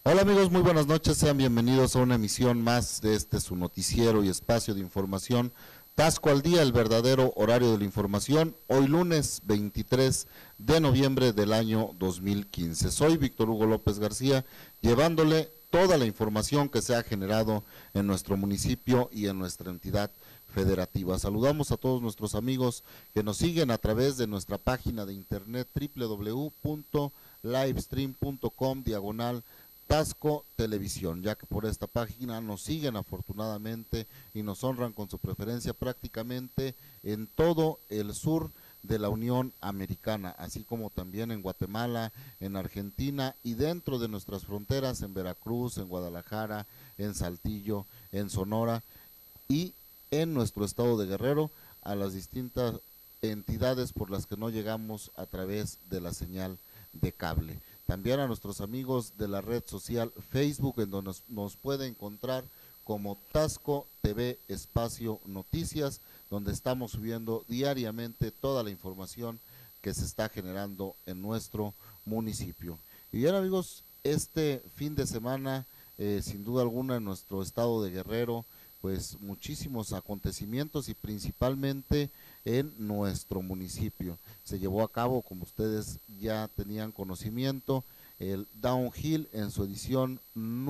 Hola amigos, muy buenas noches, sean bienvenidos a una emisión más de su noticiero y espacio de información, Tasco al Día, el verdadero horario de la información, hoy lunes 23 de noviembre del año 2015. Soy Víctor Hugo López García, llevándole toda la información que se ha generado en nuestro municipio y en nuestra entidad federativa. Saludamos a todos nuestros amigos que nos siguen a través de nuestra página de internet www.livestream.com/. Tasco Televisión, ya que por esta página nos siguen afortunadamente y nos honran con su preferencia prácticamente en todo el sur de la Unión Americana, así como también en Guatemala, en Argentina y dentro de nuestras fronteras en Veracruz, en Guadalajara, en Saltillo, en Sonora y en nuestro estado de Guerrero, a las distintas entidades por las que no llegamos a través de la señal de cable. También a nuestros amigos de la red social Facebook, en donde nos puede encontrar como Tasco TV Espacio Noticias, donde estamos subiendo diariamente toda la información que se está generando en nuestro municipio. Y bien amigos, este fin de semana, sin duda alguna en nuestro estado de Guerrero, pues muchísimos acontecimientos y principalmente en nuestro municipio. Se llevó a cabo, como ustedes ya tenían conocimiento, el Downhill en su edición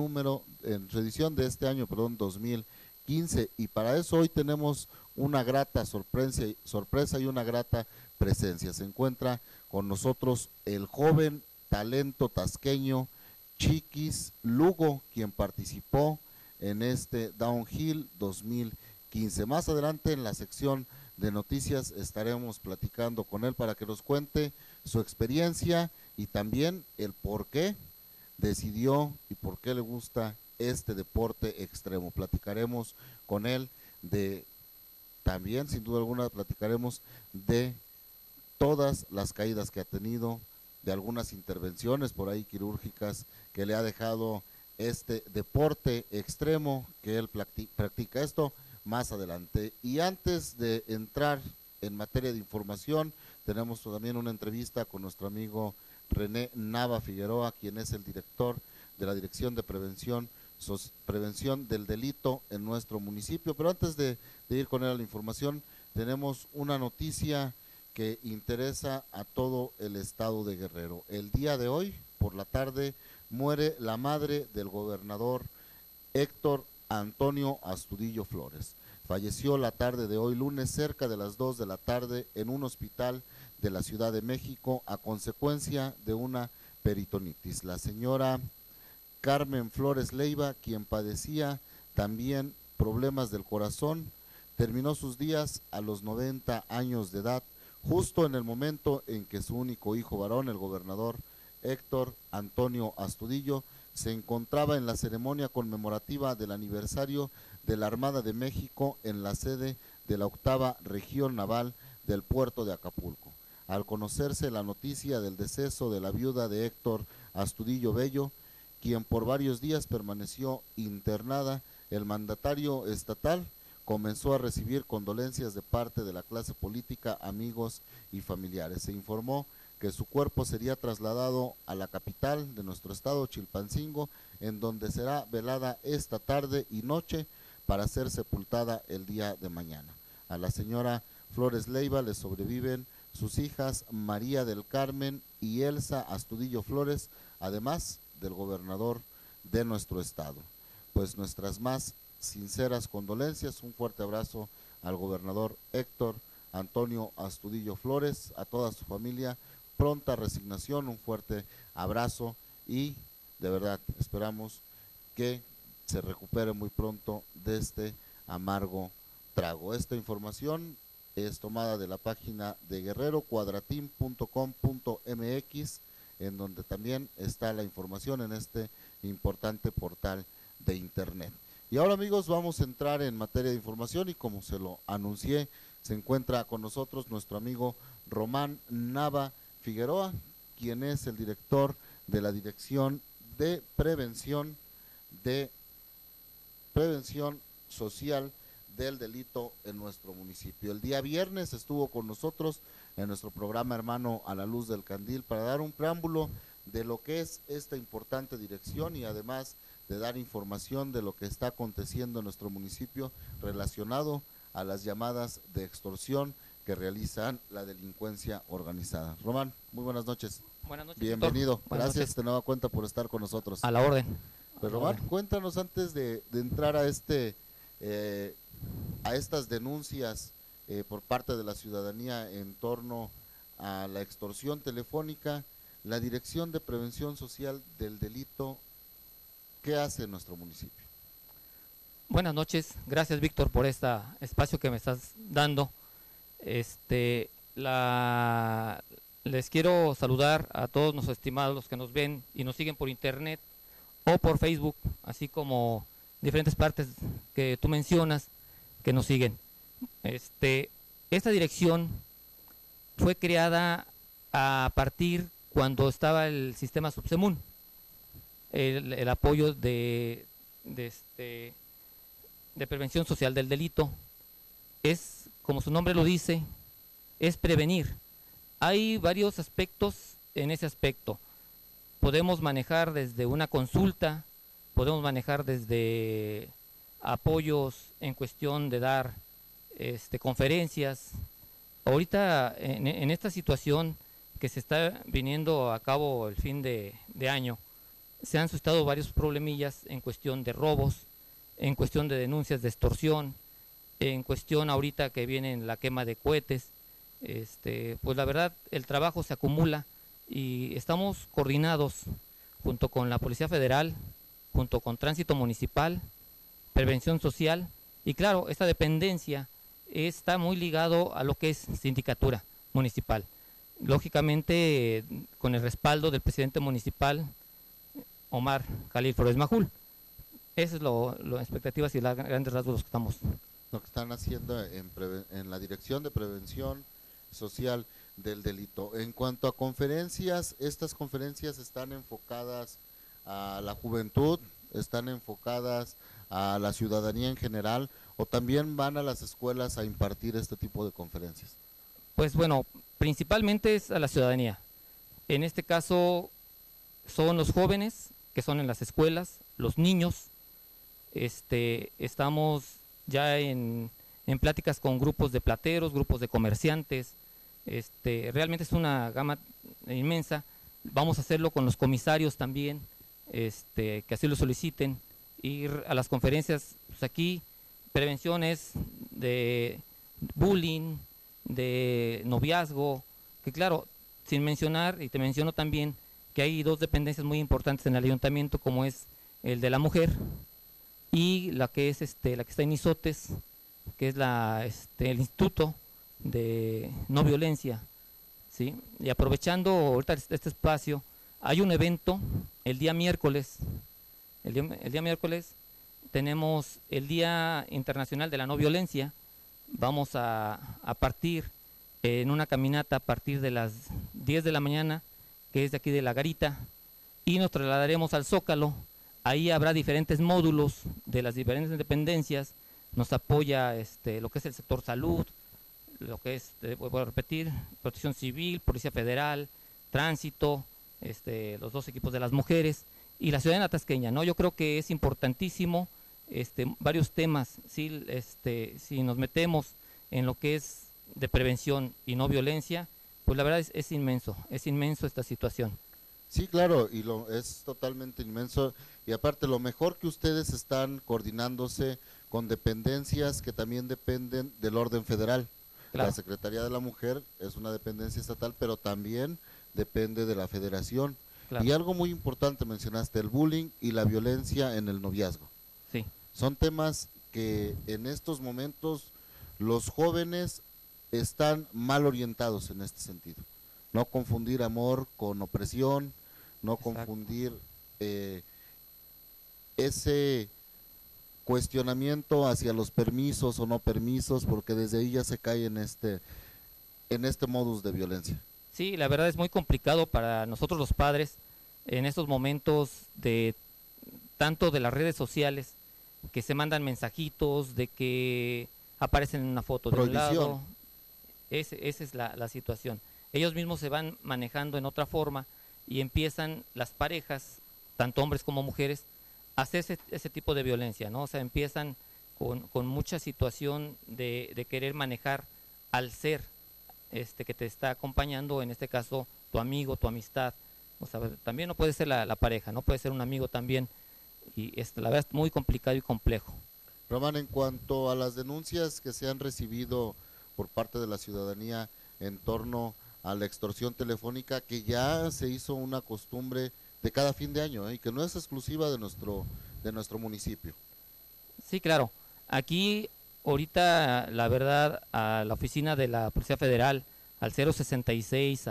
de este año, perdón, 2015, y para eso hoy tenemos una grata sorpresa y una grata presencia. Se encuentra con nosotros el joven talento tasqueño Chiquis Lugo, quien participó en este Downhill 2015. Más adelante en la sección de noticias estaremos platicando con él para que nos cuente su experiencia y también el por qué decidió y por qué le gusta este deporte extremo. Platicaremos con él de, también sin duda alguna platicaremos de todas las caídas que ha tenido, de algunas intervenciones por ahí quirúrgicas que le ha dejado este deporte extremo que él practica. Esto más adelante. Y antes de entrar en materia de información, tenemos también una entrevista con nuestro amigo René Nava Figueroa, quien es el director de la Dirección de Prevención del Delito en nuestro municipio. Pero antes de ir con él a la información, tenemos una noticia que interesa a todo el estado de Guerrero. El día de hoy, por la tarde, muere la madre del gobernador Héctor Antonio Astudillo Flores. Falleció la tarde de hoy lunes cerca de las 2 de la tarde en un hospital de la Ciudad de México a consecuencia de una peritonitis. La señora Carmen Flores Leiva, quien padecía también problemas del corazón, terminó sus días a los 90 años de edad, justo en el momento en que su único hijo varón, el gobernador Héctor Antonio Astudillo, se encontraba en la ceremonia conmemorativa del aniversario de la Armada de México en la sede de la 8ª Región Naval del puerto de Acapulco. Al conocerse la noticia del deceso de la viuda de Héctor Astudillo Bello, quien por varios días permaneció internada, el mandatario estatal comenzó a recibir condolencias de parte de la clase política, amigos y familiares. Se informó que su cuerpo sería trasladado a la capital de nuestro estado, Chilpancingo, en donde será velada esta tarde y noche para ser sepultada el día de mañana. A la señora Flores Leiva le sobreviven sus hijas María del Carmen y Elsa Astudillo Flores, además del gobernador de nuestro estado. Pues nuestras más sinceras condolencias, un fuerte abrazo al gobernador Héctor Antonio Astudillo Flores, a toda su familia, pronta resignación, un fuerte abrazo y de verdad esperamos que se recupere muy pronto de este amargo trago. Esta información es tomada de la página de guerrerocuadratin.com.mx, en donde también está la información en este importante portal de internet. Y ahora amigos, vamos a entrar en materia de información y como se lo anuncié, se encuentra con nosotros nuestro amigo Román Nava Figueroa, quien es el director de la Dirección de Prevención Social del Delito en nuestro municipio. El día viernes estuvo con nosotros en nuestro programa hermano A la Luz del Candil para dar un preámbulo de lo que es esta importante dirección y además de dar información de lo que está aconteciendo en nuestro municipio relacionado a las llamadas de extorsión que realizan la delincuencia organizada. Román, muy buenas noches. Buenas noches, Bienvenido. doctor. Buenas Gracias noches. de nueva cuenta por estar con nosotros. A la orden. Pues Román, cuéntanos antes de entrar a estas denuncias por parte de la ciudadanía en torno a la extorsión telefónica, la Dirección de Prevención Social del Delito, ¿qué hace en nuestro municipio? Buenas noches. Gracias, Víctor, por este espacio que me estás dando. Les quiero saludar a todos nuestros estimados, los que nos ven y nos siguen por internet o por Facebook, así como diferentes partes que tú mencionas que nos siguen. Esta dirección fue creada a partir cuando estaba el sistema Subsemun, el apoyo de prevención social del delito. Es, como su nombre lo dice, es prevenir. Hay varios aspectos en ese aspecto. Podemos manejar desde una consulta, podemos manejar desde apoyos en cuestión de dar conferencias. Ahorita en esta situación que se está viniendo a cabo el fin de año, se han suscitado varios problemillas en cuestión de robos, en cuestión de denuncias de extorsión, en cuestión ahorita que viene la quema de cohetes. Pues la verdad el trabajo se acumula y estamos coordinados junto con la Policía Federal, junto con Tránsito Municipal, Prevención Social y claro, esta dependencia está muy ligado a lo que es sindicatura municipal. Lógicamente con el respaldo del presidente municipal, Omar Khalil Flores Majul. Eso es las expectativas y los grandes rasgos que estamos. Lo que están haciendo en la Dirección de Prevención Social del Delito. En cuanto a conferencias, estas conferencias están enfocadas a la juventud, están enfocadas a la ciudadanía en general, o también van a las escuelas a impartir este tipo de conferencias. Pues bueno, principalmente es a la ciudadanía. En este caso son los jóvenes que son en las escuelas, los niños. Estamos ya en pláticas con grupos de plateros, grupos de comerciantes. Realmente es una gama inmensa. Vamos a hacerlo con los comisarios también, que así lo soliciten. Ir a las conferencias, pues aquí prevenciones de bullying, de noviazgo, que claro, sin mencionar, y te menciono también, que hay dos dependencias muy importantes en el ayuntamiento, como es el de la mujer y la que es la que está en Izotes, que es el Instituto de No Violencia, ¿sí? Y aprovechando ahorita este espacio, hay un evento el día miércoles. El día miércoles tenemos el Día Internacional de la No Violencia. Vamos a partir en una caminata a partir de las 10 de la mañana, que es de aquí de La Garita, y nos trasladaremos al Zócalo. Ahí habrá diferentes módulos de las diferentes dependencias. Nos apoya lo que es el sector salud, lo que es, voy a repetir, Protección Civil, Policía Federal, Tránsito, los dos equipos de las mujeres y la ciudadanía tasqueña, ¿no? Yo creo que es importantísimo varios temas. Si nos metemos en lo que es de prevención y no violencia, pues la verdad es inmenso esta situación. Sí, claro, y es totalmente inmenso, y aparte lo mejor que ustedes están coordinándose con dependencias que también dependen del orden federal. Claro. La Secretaría de la Mujer es una dependencia estatal, pero también depende de la federación. Claro. Y algo muy importante mencionaste, el bullying y la violencia en el noviazgo. Sí. Son temas que en estos momentos los jóvenes están mal orientados en este sentido. No confundir amor con opresión, no Exacto. Confundir ese cuestionamiento hacia los permisos o no permisos, porque desde ahí ya se cae en este modus de violencia. Sí, la verdad es muy complicado para nosotros los padres en estos momentos de tanto de las redes sociales, que se mandan mensajitos de que aparecen en una foto de un lado. Esa es la situación. Ellos mismos se van manejando en otra forma y empiezan las parejas, tanto hombres como mujeres, a hacer ese tipo de violencia, ¿no? O sea, empiezan con mucha situación de querer manejar al ser que te está acompañando, en este caso tu amigo, tu amistad. O sea, también no puede ser la pareja, no puede ser un amigo también, y la verdad es muy complicado y complejo. Román, en cuanto a las denuncias que se han recibido por parte de la ciudadanía en torno a la extorsión telefónica, que ya se hizo una costumbre de cada fin de año, y que no es exclusiva de nuestro municipio. Sí, claro. Aquí, ahorita, la verdad, a la oficina de la Policía Federal, al 066,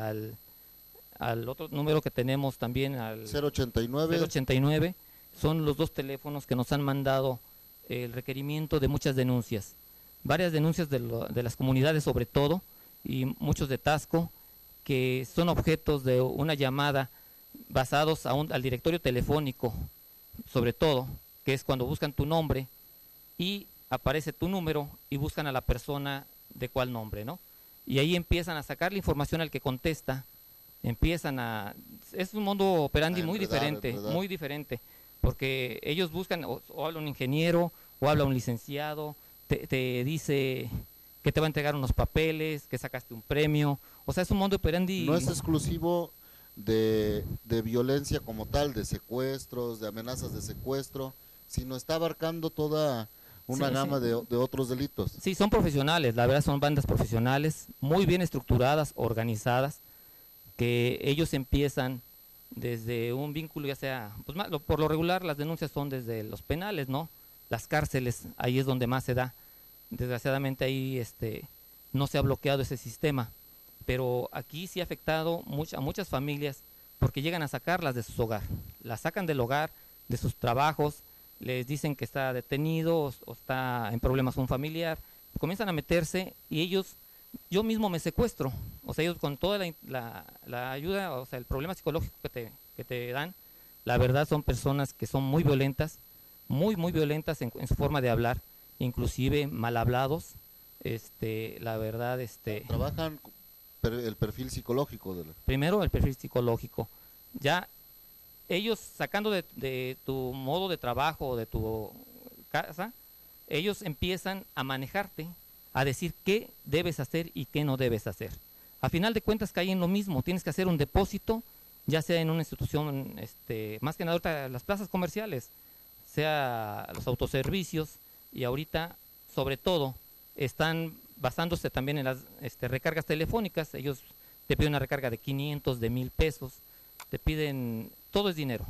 al otro número que tenemos también, al 089. 089, son los dos teléfonos que nos han mandado el requerimiento de muchas denuncias. Varias denuncias de las comunidades sobre todo, y muchos de Taxco, que son objetos de una llamada basados al directorio telefónico, sobre todo, que es cuando buscan tu nombre y aparece tu número y buscan a la persona de cuál nombre, ¿no? Y ahí empiezan a sacar la información al que contesta, es un mundo operandi muy diferente, porque ellos buscan, o habla un ingeniero, o habla un licenciado, te dice que te va a entregar unos papeles, que sacaste un premio, o sea, es un mundo operandi. No es exclusivo de violencia como tal, de secuestros, de amenazas de secuestro, sino está abarcando toda una gama de otros delitos. Sí, son profesionales, la verdad son bandas profesionales, muy bien estructuradas, organizadas, que ellos empiezan desde un vínculo, ya sea, pues por lo regular las denuncias son desde los penales, ¿no? Las cárceles, ahí es donde más se da. Desgraciadamente ahí no se ha bloqueado ese sistema, pero aquí sí ha afectado a muchas familias, porque llegan a sacarlas de sus hogares, las sacan del hogar, de sus trabajos, les dicen que está detenido o está en problemas con un familiar, comienzan a meterse y yo mismo me secuestro, o sea, ellos con toda la ayuda, o sea, el problema psicológico que te dan, la verdad son personas que son muy violentas, muy violentas en su forma de hablar, inclusive mal hablados, la verdad, Trabajan el perfil psicológico primero el perfil psicológico, ya ellos sacando de tu modo de trabajo o de tu casa, ellos empiezan a manejarte, a decir qué debes hacer y qué no debes hacer. A final de cuentas cae en lo mismo, tienes que hacer un depósito, ya sea en una institución, más que nada ahorita las plazas comerciales, sea los autoservicios, y ahorita sobre todo están basándose también en las recargas telefónicas. Ellos te piden una recarga de 500, de 1000 pesos, te piden, todo es dinero,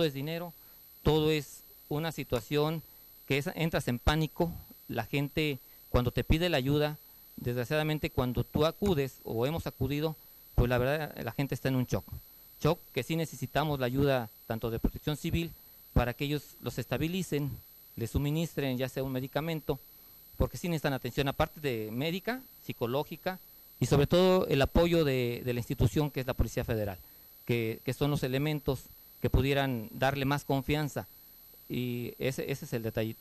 todo es una situación que entras en pánico. La gente cuando te pide la ayuda, desgraciadamente cuando tú acudes o hemos acudido, pues la verdad la gente está en un shock que sí necesitamos la ayuda tanto de Protección Civil para que ellos los estabilicen, les suministren ya sea un medicamento, porque sí necesitan atención aparte de médica, psicológica, y sobre todo el apoyo de la institución que es la Policía Federal, que son los elementos que pudieran darle más confianza, y ese es el detallito.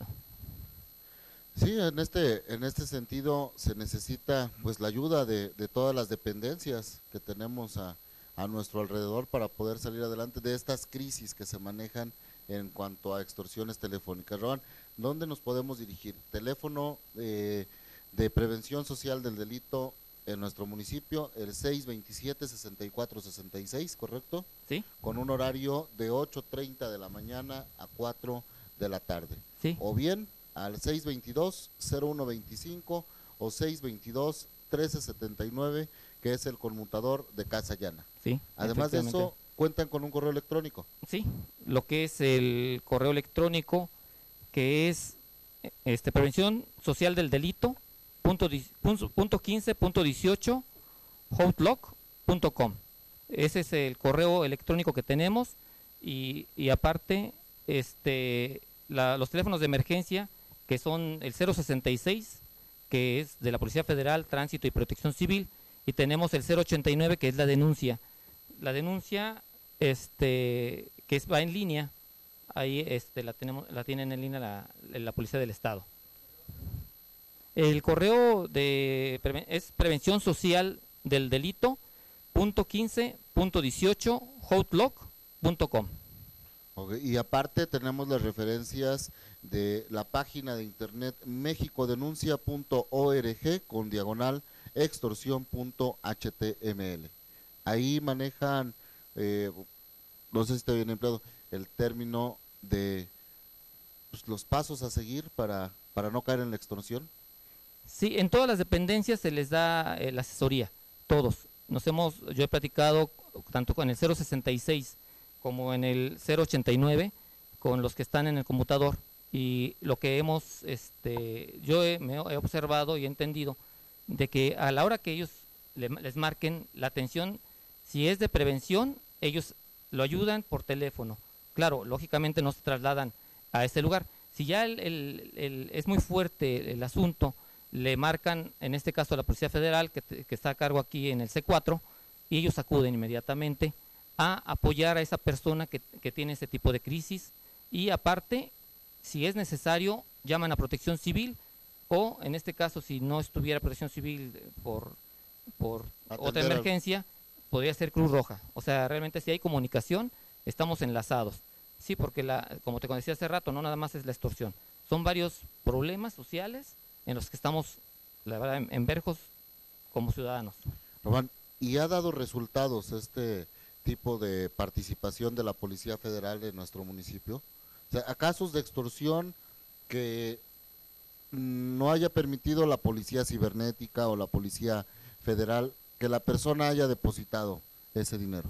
Sí, en este sentido se necesita pues la ayuda de todas las dependencias que tenemos a nuestro alrededor para poder salir adelante de estas crisis que se manejan en cuanto a extorsiones telefónicas. Roban, ¿dónde nos podemos dirigir? Teléfono de prevención social del delito en nuestro municipio, el 627-6466, ¿correcto? Sí. Con un horario de 8:30 de la mañana a 4 de la tarde. Sí. O bien al 622-0125 o 622-1379, que es el conmutador de Casa Llana. Sí. Además de eso, cuentan con un correo electrónico. Sí, lo que es el correo electrónico, que es prevención social del delito .15.18 outlook.com. Ese es el correo electrónico que tenemos, y aparte los teléfonos de emergencia, que son el 066, que es de la Policía Federal, Tránsito y Protección Civil, y tenemos el 089, que es la denuncia. La denuncia que va en línea, ahí la tienen en línea la Policía del Estado. El correo es prevención social del delito .15.18 outlook.com. Okay, y aparte tenemos las referencias de la página de internet mexicodenuncia.org con diagonal extorsión.html. Ahí manejan, no sé si está bien empleado, el término de pues, los pasos a seguir para no caer en la extorsión. Sí, en todas las dependencias se les da la asesoría, todos. Yo he platicado tanto con el 066 como en el 089 con los que están en el computador, y lo que me he observado y he entendido de que a la hora que ellos les marquen la atención, si es de prevención, ellos lo ayudan por teléfono. Claro, lógicamente no se trasladan a ese lugar. Si ya es muy fuerte el asunto, le marcan, en este caso a la Policía Federal, que está a cargo aquí en el C4, y ellos acuden inmediatamente a apoyar a esa persona que tiene ese tipo de crisis, y aparte, si es necesario, llaman a Protección Civil, o en este caso, si no estuviera Protección Civil por otra emergencia, podría ser Cruz Roja. O sea, realmente si hay comunicación, estamos enlazados. Sí, porque como te decía hace rato, no nada más es la extorsión, son varios problemas sociales en los que estamos, la verdad, en verjos como ciudadanos. Román, ¿y ha dado resultados este tipo de participación de la Policía Federal en nuestro municipio? O sea, ¿a casos de extorsión que no haya permitido la Policía Cibernética o la Policía Federal que la persona haya depositado ese dinero?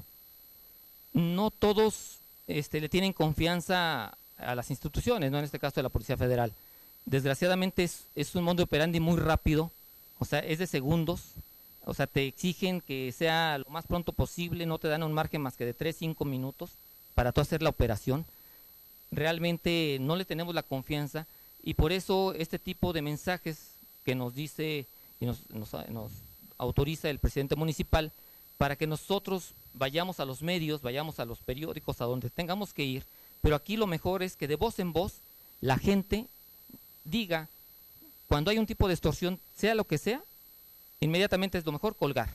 No todos le tienen confianza a las instituciones, ¿no? En este caso de la Policía Federal. Desgraciadamente es un modo operandi muy rápido, o sea, es de segundos, o sea, te exigen que sea lo más pronto posible, no te dan un margen más que de 3-5 minutos para tú hacer la operación. Realmente no le tenemos la confianza, y por eso este tipo de mensajes que nos dice y nos autoriza el presidente municipal, para que nosotros vayamos a los medios, vayamos a los periódicos, a donde tengamos que ir, pero aquí lo mejor es que de voz en voz la gente diga, cuando hay un tipo de extorsión, sea lo que sea, inmediatamente es lo mejor colgar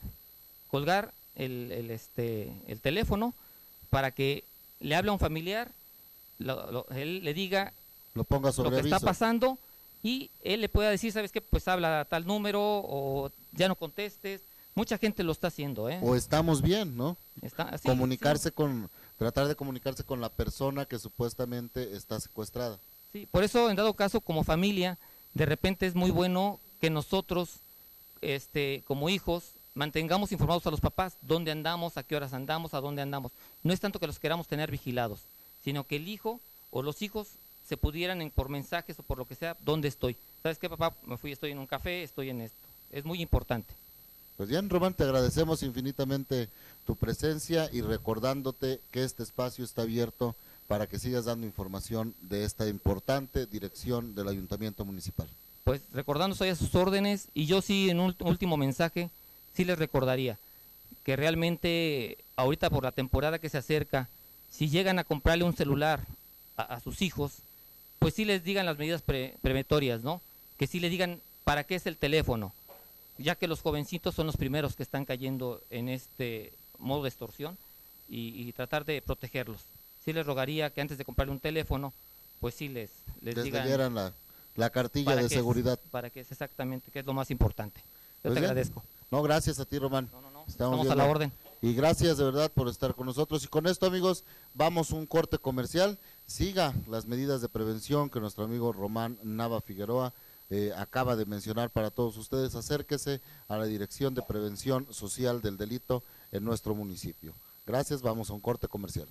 el teléfono, para que le hable a un familiar, él le diga lo ponga sobre lo que aviso. está pasando, y él le pueda decir, ¿sabes qué? Pues habla a tal número, o ya no contestes. Mucha gente lo está haciendo, ¿eh? O estamos bien, ¿no? Sí, comunicarse tratar de comunicarse con la persona que supuestamente está secuestrada. Sí, por eso en dado caso como familia, de repente es muy bueno que nosotros, como hijos, mantengamos informados a los papás dónde andamos, a qué horas andamos, a dónde andamos. No es tanto que los queramos tener vigilados, sino que el hijo o los hijos se pudieran por mensajes o por lo que sea, ¿dónde estoy? ¿Sabes qué, papá? Me fui, estoy en un café, estoy en esto. Es muy importante. Pues bien, Román, te agradecemos infinitamente tu presencia, y recordándote que este espacio está abierto para que sigas dando información de esta importante dirección del Ayuntamiento Municipal. Pues recordando, estoy a sus órdenes, y yo sí, en un último mensaje, sí les recordaría que realmente ahorita por la temporada que se acerca, si llegan a comprarle un celular a sus hijos, pues sí les digan las medidas preventorias, ¿no? Que sí les digan para qué es el teléfono, ya que los jovencitos son los primeros que están cayendo en este modo de extorsión, y tratar de protegerlos. Sí les rogaría que antes de comprarle un teléfono, pues sí les digan, dieran la cartilla de seguridad. Para que es exactamente, que es lo más importante. Yo Pues te bien. agradezco. No, gracias a ti, Román. No. Estamos a la orden. Y gracias de verdad por estar con nosotros. Y con esto, amigos, vamos a un corte comercial. Siga las medidas de prevención que nuestro amigo Román Nava Figueroa acaba de mencionar para todos ustedes. Acérquese a la Dirección de Prevención Social del Delito en nuestro municipio. Gracias, vamos a un corte comercial.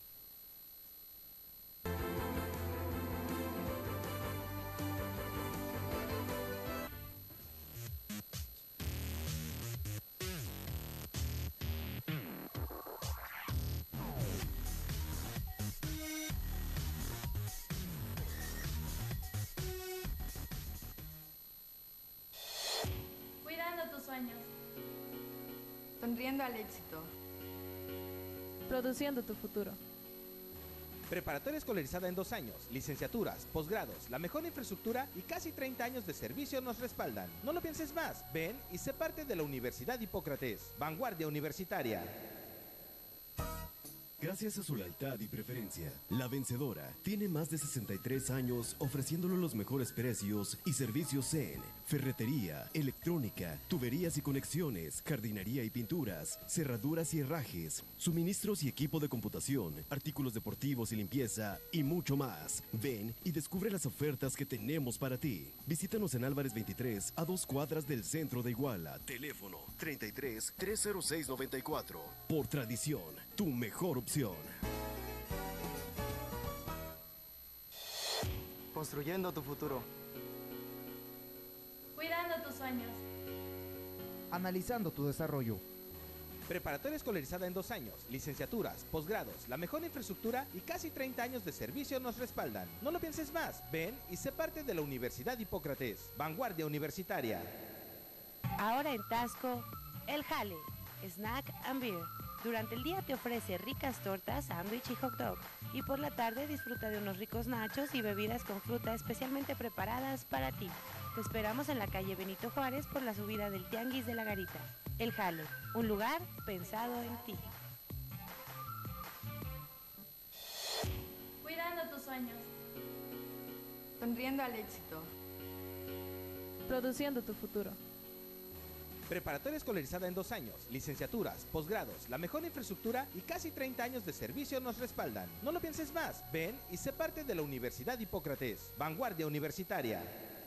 Sonriendo al éxito. Produciendo tu futuro. Preparatoria escolarizada en 2 años, licenciaturas, posgrados, la mejor infraestructura y casi 30 años de servicio nos respaldan. No lo pienses más, ven y sé parte de la Universidad Hipócrates, vanguardia universitaria. gracias a su lealtad y preferencia. La Vencedora tiene más de 63 años ofreciéndole los mejores precios y servicios en ferretería, electrónica, tuberías y conexiones, jardinería y pinturas, cerraduras y herrajes, suministros y equipo de computación, artículos deportivos y limpieza y mucho más. Ven y descubre las ofertas que tenemos para ti. Visítanos en Álvarez 23, a 2 cuadras del centro de Iguala. Teléfono 33 306 94. Por tradición, tu mejor opción. Construyendo tu futuro. Cuidando tus sueños. Analizando tu desarrollo. Preparatoria escolarizada en 2 años, licenciaturas, posgrados, la mejor infraestructura y casi 30 años de servicio nos respaldan. No lo pienses más, ven y sé parte de la Universidad Hipócrates, vanguardia universitaria. Ahora en Tasco, El Jale, Snack and Beer. Durante el día te ofrece ricas tortas, sándwich y hot dog. Y por la tarde disfruta de unos ricos nachos y bebidas con fruta especialmente preparadas para ti. Te esperamos en la calle Benito Juárez por la subida del Tianguis de la Garita. El Jale, un lugar pensado en ti. Cuidando tus sueños. Sonriendo al éxito. Produciendo tu futuro. Preparatoria escolarizada en 2 años, licenciaturas, posgrados, la mejor infraestructura y casi 30 años de servicio nos respaldan. No lo pienses más, ven y sé parte de la Universidad Hipócrates, vanguardia universitaria.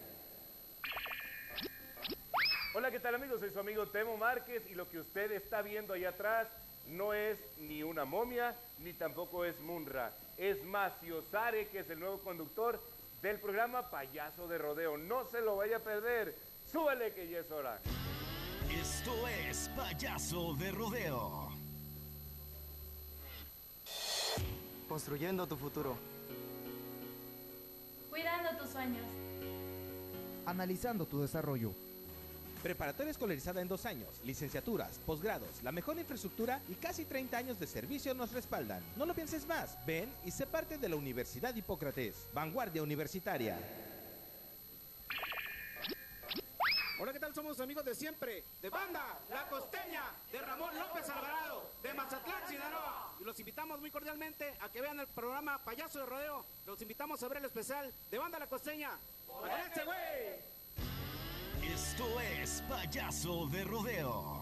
Hola, ¿qué tal amigos? Soy su amigo Temo Márquez y lo que usted está viendo ahí atrás no es ni una momia ni tampoco es Munra. Es Macio Sare, que es el nuevo conductor del programa Payaso de Rodeo. No se lo vaya a perder. Súbale que ya es hora. Esto es Payaso de Rodeo. Construyendo tu futuro. Cuidando tus sueños. Analizando tu desarrollo. Preparatoria escolarizada en 2 años, licenciaturas, posgrados, la mejor infraestructura y casi 30 años de servicio nos respaldan. No lo pienses más, ven y sé parte de la Universidad Hipócrates, vanguardia universitaria. Hola, ¿qué tal? Somos amigos de siempre, de Banda La Costeña, de Ramón López Alvarado, de Mazatlán, Sinaloa. Y los invitamos muy cordialmente a que vean el programa Payaso de Rodeo. Los invitamos a ver el especial de Banda La Costeña. ¡Agárrense, güey! Esto es Payaso de Rodeo.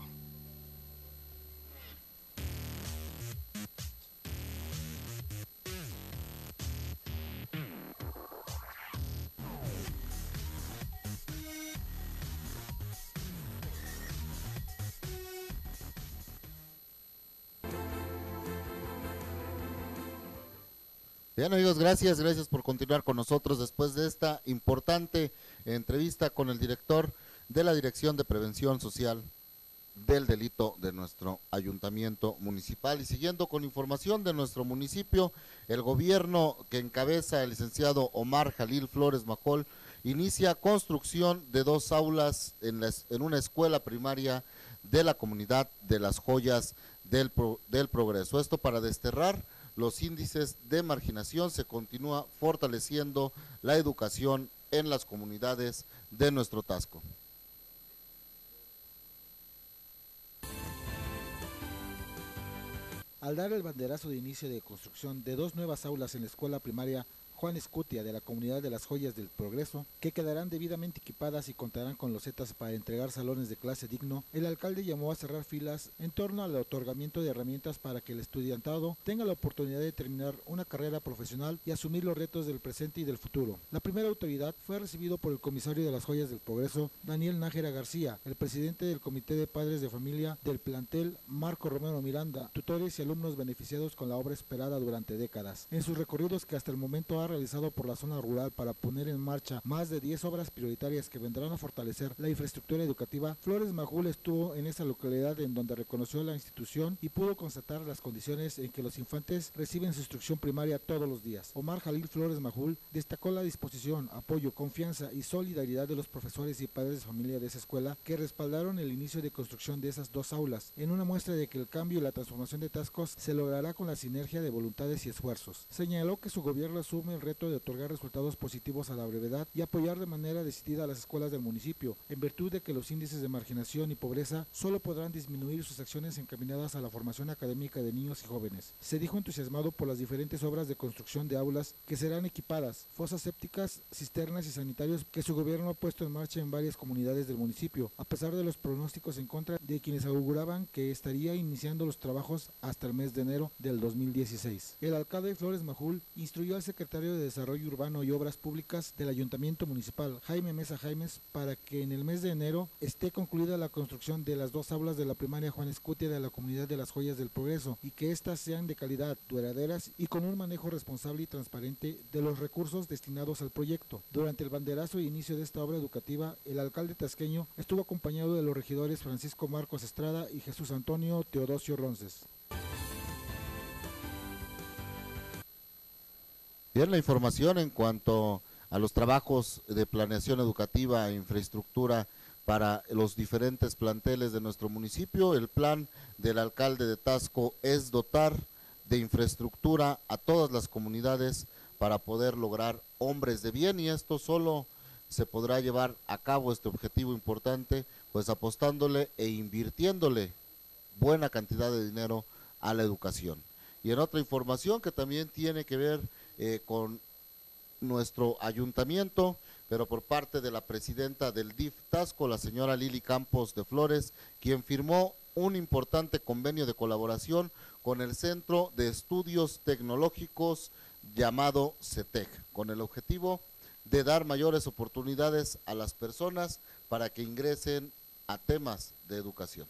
Bien amigos, gracias por continuar con nosotros después de esta importante entrevista con el director de la Dirección de Prevención Social del Delito de nuestro Ayuntamiento Municipal. Y siguiendo con información de nuestro municipio, el gobierno que encabeza el licenciado Omar Jalil Flores Majol inicia construcción de 2 aulas en una escuela primaria de la comunidad de Las Joyas del Progreso. Esto para desterrar los índices de marginación. Se continúa fortaleciendo la educación en las comunidades de nuestro Tasco. Al dar el banderazo de inicio de construcción de 2 nuevas aulas en la escuela primaria Juan Escutia de la comunidad de Las Joyas del Progreso, que quedarán debidamente equipadas y contarán con losetas para entregar salones de clase digno, el alcalde llamó a cerrar filas en torno al otorgamiento de herramientas para que el estudiantado tenga la oportunidad de terminar una carrera profesional y asumir los retos del presente y del futuro. La primera autoridad fue recibido por el comisario de Las Joyas del Progreso, Daniel Nájera García, el presidente del Comité de Padres de Familia del plantel, Marco Romero Miranda, tutores y alumnos beneficiados con la obra esperada durante décadas. En sus recorridos que hasta el momento ha realizado por la zona rural para poner en marcha más de 10 obras prioritarias que vendrán a fortalecer la infraestructura educativa, Flores Majul estuvo en esa localidad en donde reconoció la institución y pudo constatar las condiciones en que los infantes reciben su instrucción primaria todos los días. Omar Jalil Flores Majul destacó la disposición, apoyo, confianza y solidaridad de los profesores y padres de familia de esa escuela que respaldaron el inicio de construcción de esas 2 aulas, en una muestra de que el cambio y la transformación de Tascos se logrará con la sinergia de voluntades y esfuerzos. Señaló que su gobierno asume el reto de otorgar resultados positivos a la brevedad y apoyar de manera decidida a las escuelas del municipio, en virtud de que los índices de marginación y pobreza solo podrán disminuir sus acciones encaminadas a la formación académica de niños y jóvenes. Se dijo entusiasmado por las diferentes obras de construcción de aulas que serán equipadas, fosas sépticas, cisternas y sanitarios que su gobierno ha puesto en marcha en varias comunidades del municipio, a pesar de los pronósticos en contra de quienes auguraban que estaría iniciando los trabajos hasta el mes de enero del 2016. El alcalde Flores Majul instruyó al secretario de Desarrollo Urbano y Obras Públicas del Ayuntamiento Municipal, Jaime Mesa Jaimes, para que en el mes de enero esté concluida la construcción de las 2 aulas de la primaria Juan Escutia de la comunidad de las Joyas del Progreso y que éstas sean de calidad, duraderas y con un manejo responsable y transparente de los recursos destinados al proyecto. Durante el banderazo e inicio de esta obra educativa, el alcalde tasqueño estuvo acompañado de los regidores Francisco Marcos Estrada y Jesús Antonio Teodosio Ronces. Bien, la información en cuanto a los trabajos de planeación educativa e infraestructura para los diferentes planteles de nuestro municipio. El plan del alcalde de Taxco es dotar de infraestructura a todas las comunidades para poder lograr hombres de bien, y esto solo se podrá llevar a cabo, este objetivo importante, pues apostándole e invirtiéndole buena cantidad de dinero a la educación. Y en otra información que también tiene que ver con nuestro ayuntamiento, pero por parte de la presidenta del DIF Taxco, la señora Lili Campos de Flores, quien firmó un importante convenio de colaboración con el Centro de Estudios Tecnológicos llamado CETEC, con el objetivo de dar mayores oportunidades a las personas para que ingresen a temas de educación.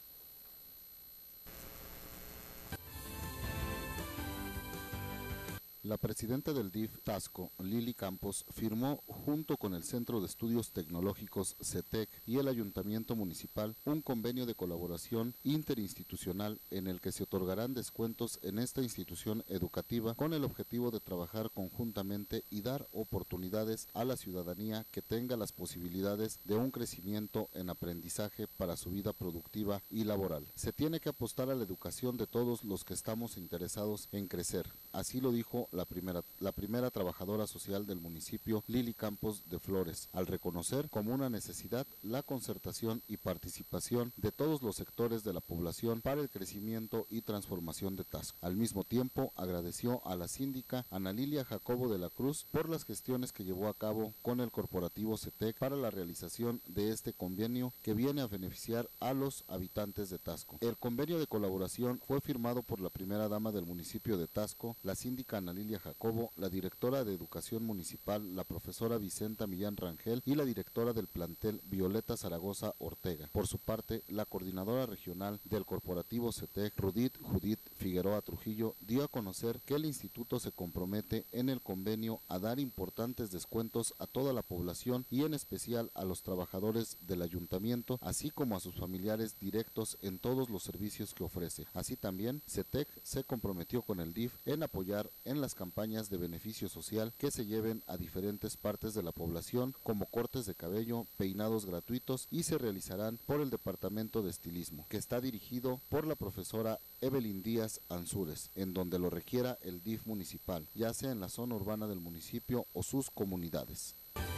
La presidenta del DIF Taxco, Lili Campos, firmó junto con el Centro de Estudios Tecnológicos CETEC y el Ayuntamiento Municipal un convenio de colaboración interinstitucional en el que se otorgarán descuentos en esta institución educativa con el objetivo de trabajar conjuntamente y dar oportunidades a la ciudadanía que tenga las posibilidades de un crecimiento en aprendizaje para su vida productiva y laboral. Se tiene que apostar a la educación de todos los que estamos interesados en crecer. Así lo dijo la primera trabajadora social del municipio, Lili Campos de Flores, al reconocer como una necesidad la concertación y participación de todos los sectores de la población para el crecimiento y transformación de Taxco. Al mismo tiempo, agradeció a la síndica Ana Lilia Jacobo de la Cruz por las gestiones que llevó a cabo con el corporativo CETEC para la realización de este convenio que viene a beneficiar a los habitantes de Taxco. El convenio de colaboración fue firmado por la primera dama del municipio de Taxco, la síndica Ana Lilia Jacobo, la directora de Educación Municipal, la profesora Vicenta Millán Rangel, y la directora del plantel Violeta Zaragoza Ortega. Por su parte, la coordinadora regional del corporativo CETEC, Judith Figueroa Trujillo, dio a conocer que el instituto se compromete en el convenio a dar importantes descuentos a toda la población y en especial a los trabajadores del ayuntamiento, así como a sus familiares directos en todos los servicios que ofrece. Así también, CETEC se comprometió con el DIF en apoyar en las campañas de beneficio social que se lleven a diferentes partes de la población, como cortes de cabello, peinados gratuitos, y se realizarán por el Departamento de Estilismo, que está dirigido por la profesora Evelyn Díaz Ansúrez, en donde lo requiera el DIF municipal, ya sea en la zona urbana del municipio o sus comunidades.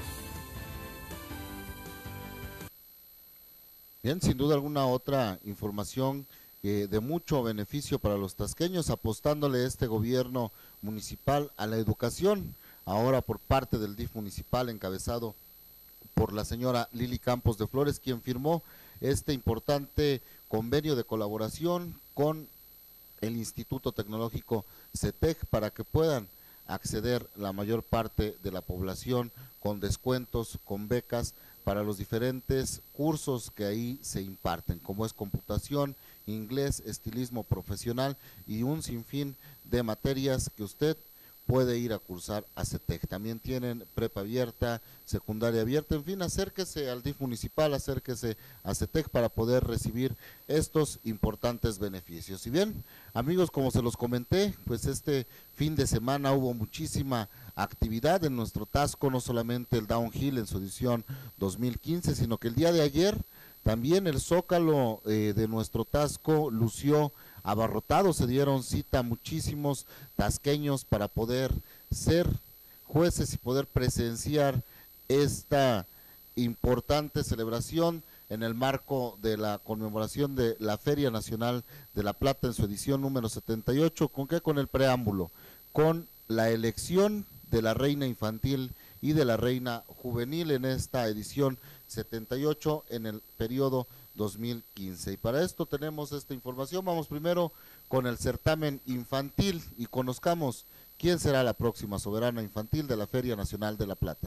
Bien, sin duda alguna otra información de mucho beneficio para los tasqueños, apostándole este gobierno municipal a la educación, ahora por parte del DIF municipal encabezado por la señora Lili Campos de Flores, quien firmó este importante convenio de colaboración con el Instituto Tecnológico CETEC para que puedan acceder la mayor parte de la población con descuentos, con becas para los diferentes cursos que ahí se imparten, como es computación, inglés, estilismo profesional y un sinfín de materias que usted puede ir a cursar a CETEC. También tienen prepa abierta, secundaria abierta, en fin, acérquese al DIF municipal, acérquese a CETEC para poder recibir estos importantes beneficios. Y bien, amigos, como se los comenté, pues este fin de semana hubo muchísima actividad en nuestro Taxco, no solamente el Downhill en su edición 2015, sino que el día de ayer también el Zócalo de nuestro Taxco lució abarrotado, se dieron cita muchísimos tasqueños para poder ser jueces y poder presenciar esta importante celebración en el marco de la conmemoración de la Feria Nacional de La Plata en su edición número 78. ¿Con qué? Con el preámbulo, con la elección de la reina infantil y de la reina juvenil en esta edición 78 en el periodo 2015. Y para esto tenemos esta información. Vamos primero con el certamen infantil y conozcamos quién será la próxima soberana infantil de la Feria Nacional de La Plata.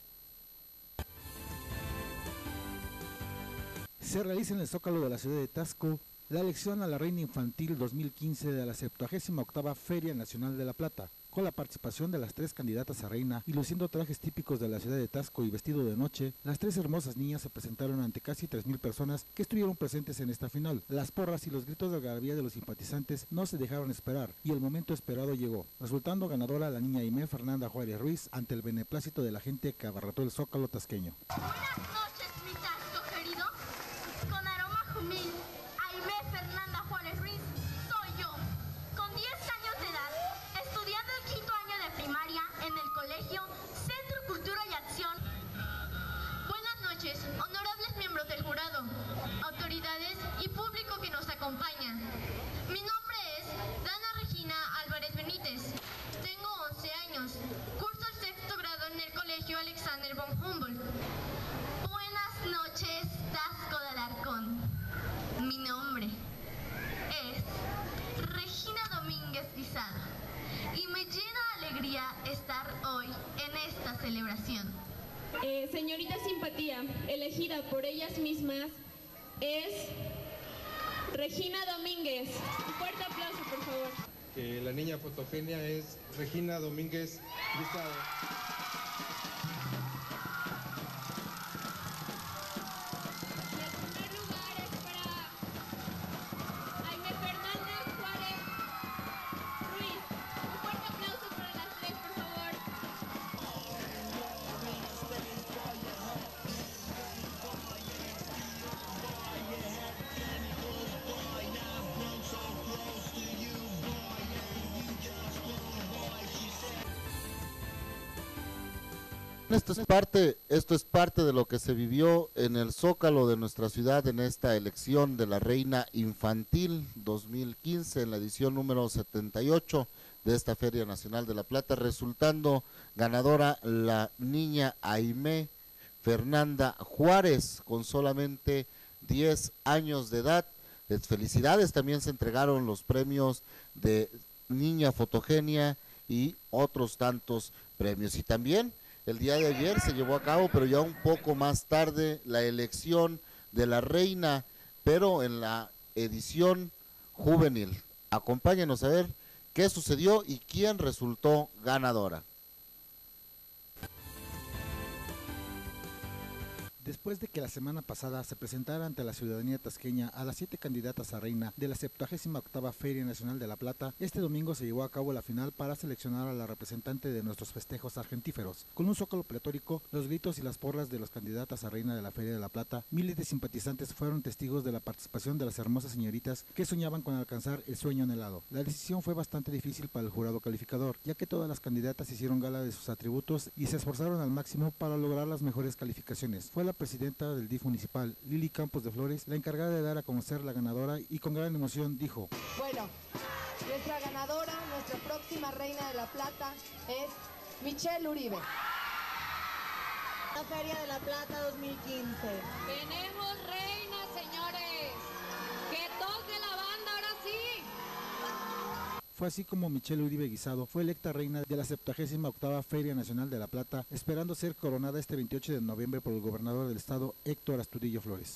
Se realiza en el Zócalo de la ciudad de Taxco la elección a la Reina Infantil 2015 de la 78ª Feria Nacional de La Plata, con la participación de las 3 candidatas a reina y luciendo trajes típicos de la ciudad de Taxco y vestido de noche. Las 3 hermosas niñas se presentaron ante casi 3,000 personas que estuvieron presentes en esta final. Las porras y los gritos de algarabía de los simpatizantes no se dejaron esperar y el momento esperado llegó, resultando ganadora la niña Aimé Fernanda Juárez Ruiz ante el beneplácito de la gente que abarrotó el Zócalo tasqueño. Buenas noches, mi Taxco querido. Con aroma jumil, Aimé Fernanda Juárez Ruiz soy yo. Con 10 años de edad, estudiando el 5º año de primaria en el colegio Centro Cultura y Acción. Buenas noches, honorables miembros del jurado, autoridades y público que nos acompaña. Mi nombre es Dana Regina Álvarez Benítez. Tengo 11 años. Curso el 6º grado en el colegio Alexander von Humboldt. Buenas noches, Taxco de Alarcón. Mi nombre es Regina Domínguez Guisado y me llena de alegría estar hoy en esta celebración. Señorita Simpatía, elegida por ellas mismas, es Regina Domínguez. Un fuerte aplauso, por favor. Que la niña fotogenia es Regina Domínguez Guisado. Esto es parte de lo que se vivió en el Zócalo de nuestra ciudad en esta elección de la Reina Infantil 2015 en la edición número 78 de esta Feria Nacional de La Plata, resultando ganadora la niña Aimé Fernanda Juárez con solamente 10 años de edad. Felicidades, también se entregaron los premios de niña fotogenia y otros tantos premios. Y también el día de ayer se llevó a cabo, pero ya un poco más tarde, la elección de la reina, pero en la edición juvenil. Acompáñenos a ver qué sucedió y quién resultó ganadora. Después de que la semana pasada se presentara ante la ciudadanía tasqueña a las 7 candidatas a reina de la 78ª Feria Nacional de La Plata, este domingo se llevó a cabo la final para seleccionar a la representante de nuestros festejos argentíferos. Con un zócalo pletórico, los gritos y las porras de las candidatas a reina de la Feria de La Plata, miles de simpatizantes fueron testigos de la participación de las hermosas señoritas que soñaban con alcanzar el sueño anhelado. La decisión fue bastante difícil para el jurado calificador, ya que todas las candidatas hicieron gala de sus atributos y se esforzaron al máximo para lograr las mejores calificaciones. Fue la presidenta del DIF municipal, Lili Campos de Flores, la encargada de dar a conocer la ganadora y con gran emoción dijo: Bueno, nuestra ganadora, nuestra próxima reina de La Plata es Michelle Uribe. La Feria de La Plata 2015. Tenemos reina, señores. Que toque la banda ahora sí. Fue así como Michelle Uribe Guisado fue electa reina de la 78ª Feria Nacional de La Plata, esperando ser coronada este 28 de noviembre por el gobernador del estado, Héctor Astudillo Flores.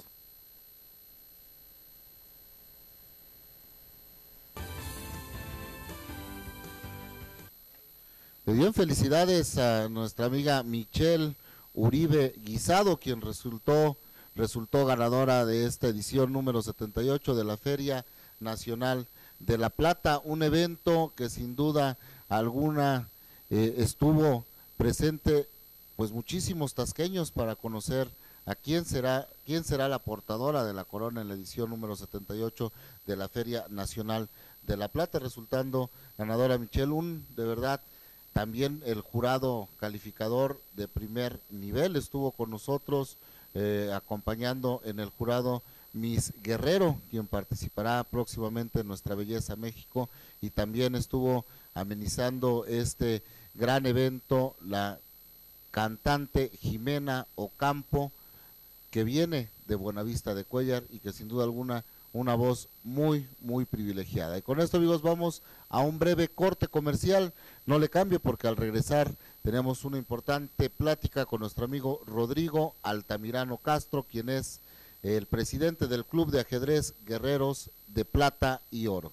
Le dio felicidades a nuestra amiga Michelle Uribe Guisado, quien resultó ganadora de esta edición número 78 de la Feria Nacional de La Plata, un evento que sin duda alguna estuvo presente pues muchísimos tasqueños para conocer a quién será la portadora de la corona en la edición número 78 de la Feria Nacional de La Plata, resultando ganadora Michelle, de verdad también el jurado calificador de primer nivel estuvo con nosotros, acompañando en el jurado Miss Guerrero, quien participará próximamente en Nuestra Belleza México, y también estuvo amenizando este gran evento la cantante Jimena Ocampo, que viene de Buenavista de Cuéllar y que sin duda alguna una voz muy privilegiada. Y con esto, amigos, vamos a un breve corte comercial. No le cambie, porque al regresar tenemos una importante plática con nuestro amigo Rodrigo Altamirano Castro, quien es el presidente del Club de Ajedrez Guerreros de Plata y Oro.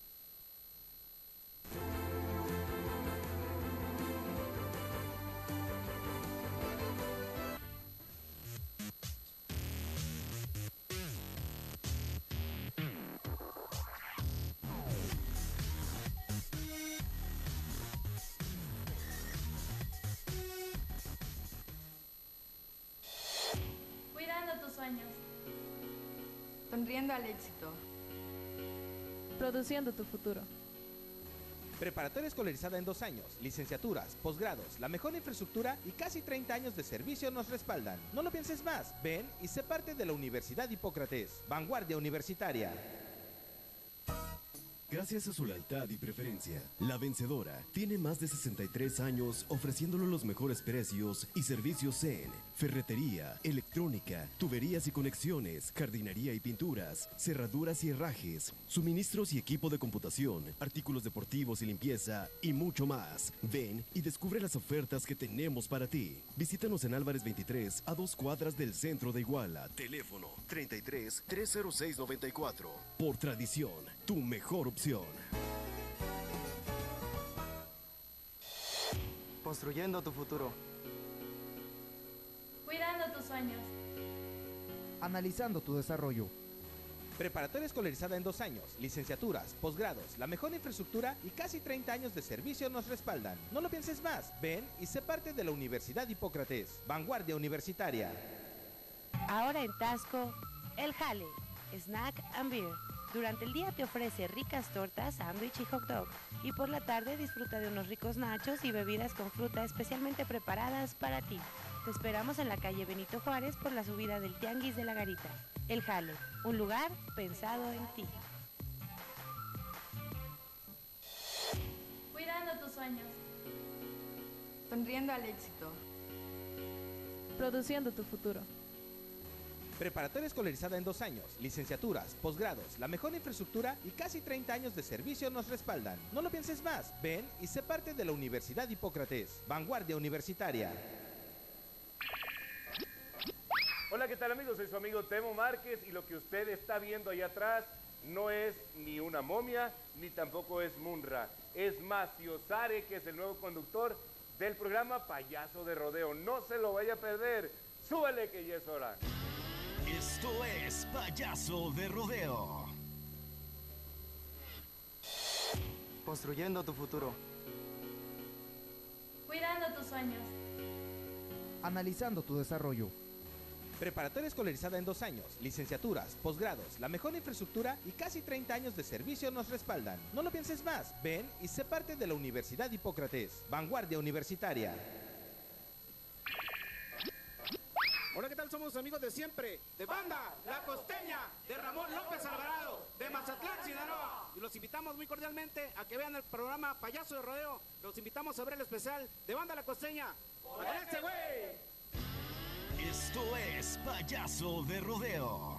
Sonriendo al éxito. Produciendo tu futuro. Preparatoria escolarizada en 2 años, licenciaturas, posgrados, la mejor infraestructura y casi 30 años de servicio nos respaldan. No lo pienses más, ven y sé parte de la Universidad Hipócrates, vanguardia universitaria. Gracias a su lealtad y preferencia, La Vencedora tiene más de 63 años ofreciéndole los mejores precios y servicios en ferretería, electrónica, tuberías y conexiones, jardinería y pinturas, cerraduras y herrajes, suministros y equipo de computación, artículos deportivos y limpieza y mucho más. Ven y descubre las ofertas que tenemos para ti. Visítanos en Álvarez 23, a 2 cuadras del centro de Iguala. Teléfono 33 306 94. Por tradición, tu mejor opción. Construyendo tu futuro. Cuidando tus sueños. Analizando tu desarrollo. Preparatoria escolarizada en 2 años, licenciaturas, posgrados, la mejor infraestructura y casi 30 años de servicio nos respaldan. No lo pienses más, ven y sé parte de la Universidad Hipócrates, vanguardia universitaria. Ahora en Tasco, El Jale, Snack and Beer. Durante el día te ofrece ricas tortas, sándwich y hot dog. Y por la tarde disfruta de unos ricos nachos y bebidas con fruta especialmente preparadas para ti. Te esperamos en la calle Benito Juárez por la subida del Tianguis de la Garita. El Jale, un lugar pensado en ti. Cuidando tus sueños. Sonriendo al éxito. Produciendo tu futuro. Preparatoria escolarizada en 2 años, licenciaturas, posgrados, la mejor infraestructura y casi 30 años de servicio nos respaldan. No lo pienses más, ven y sé parte de la Universidad Hipócrates, vanguardia universitaria. Hola, ¿qué tal, amigos? Soy su amigo Temo Márquez y lo que usted está viendo allá atrás no es ni una momia, ni tampoco es Munra. Es Macio Sare, que es el nuevo conductor del programa Payaso de Rodeo. No se lo vaya a perder. Súbele que ya es hora. Esto es Payaso de Rodeo. Construyendo tu futuro. Cuidando tus sueños. Analizando tu desarrollo. Preparatoria escolarizada en 2 años, licenciaturas, posgrados, la mejor infraestructura y casi 30 años de servicio nos respaldan. No lo pienses más, ven y sé parte de la Universidad Hipócrates, vanguardia universitaria. Hola, ¿qué tal? Somos amigos de siempre, de Banda La Costeña, de Ramón López Alvarado, de Mazatlán, Sinaloa. Y los invitamos muy cordialmente a que vean el programa Payaso de Rodeo. Los invitamos a ver el especial de Banda La Costeña. ¡Órale, güey! Esto es Payaso de Rodeo.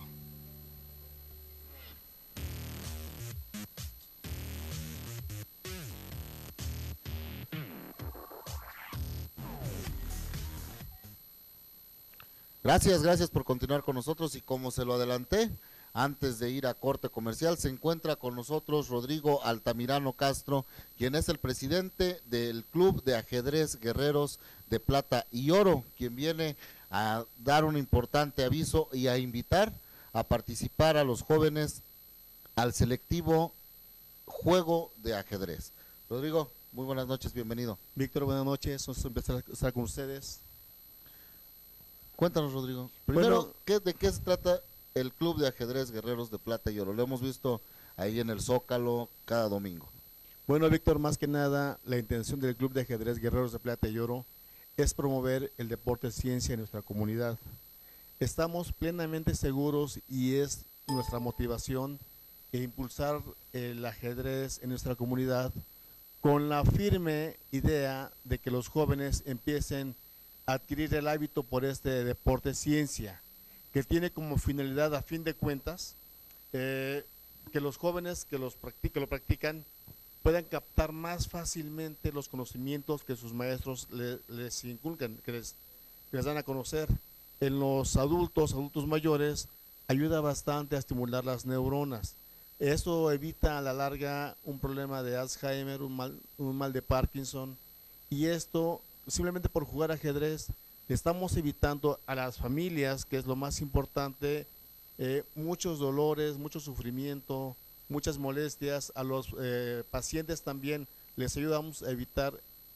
Gracias por continuar con nosotros, y como se lo adelanté, antes de ir a corte comercial, se encuentra con nosotros Rodrigo Altamirano Castro, quien es el presidente del Club de Ajedrez Guerreros de Plata y Oro, quien viene a dar un importante aviso y a invitar a participar a los jóvenes al selectivo juego de ajedrez. Rodrigo, muy buenas noches, bienvenido. Víctor, buenas noches, un empezar a estar con ustedes. Cuéntanos, Rodrigo. Primero, ¿de qué se trata el Club de Ajedrez Guerreros de Plata y Oro? Lo hemos visto ahí en el Zócalo cada domingo. Bueno, Víctor, más que nada, la intención del Club de Ajedrez Guerreros de Plata y Oro es promover el deporte ciencia en nuestra comunidad. Estamos plenamente seguros y es nuestra motivación impulsar el ajedrez en nuestra comunidad con la firme idea de que los jóvenes empiecen a adquirir el hábito por este deporte ciencia, que tiene como finalidad, a fin de cuentas, que los jóvenes que lo practican puedan captar más fácilmente los conocimientos que sus maestros les inculcan, que les dan a conocer. En los adultos mayores, ayuda bastante a estimular las neuronas. Eso evita a la larga un problema de Alzheimer, un mal de Parkinson, y esto simplemente por jugar ajedrez le estamos evitando a las familias, que es lo más importante, muchos dolores, mucho sufrimiento, muchas molestias. A los pacientes también les ayudamos a evitar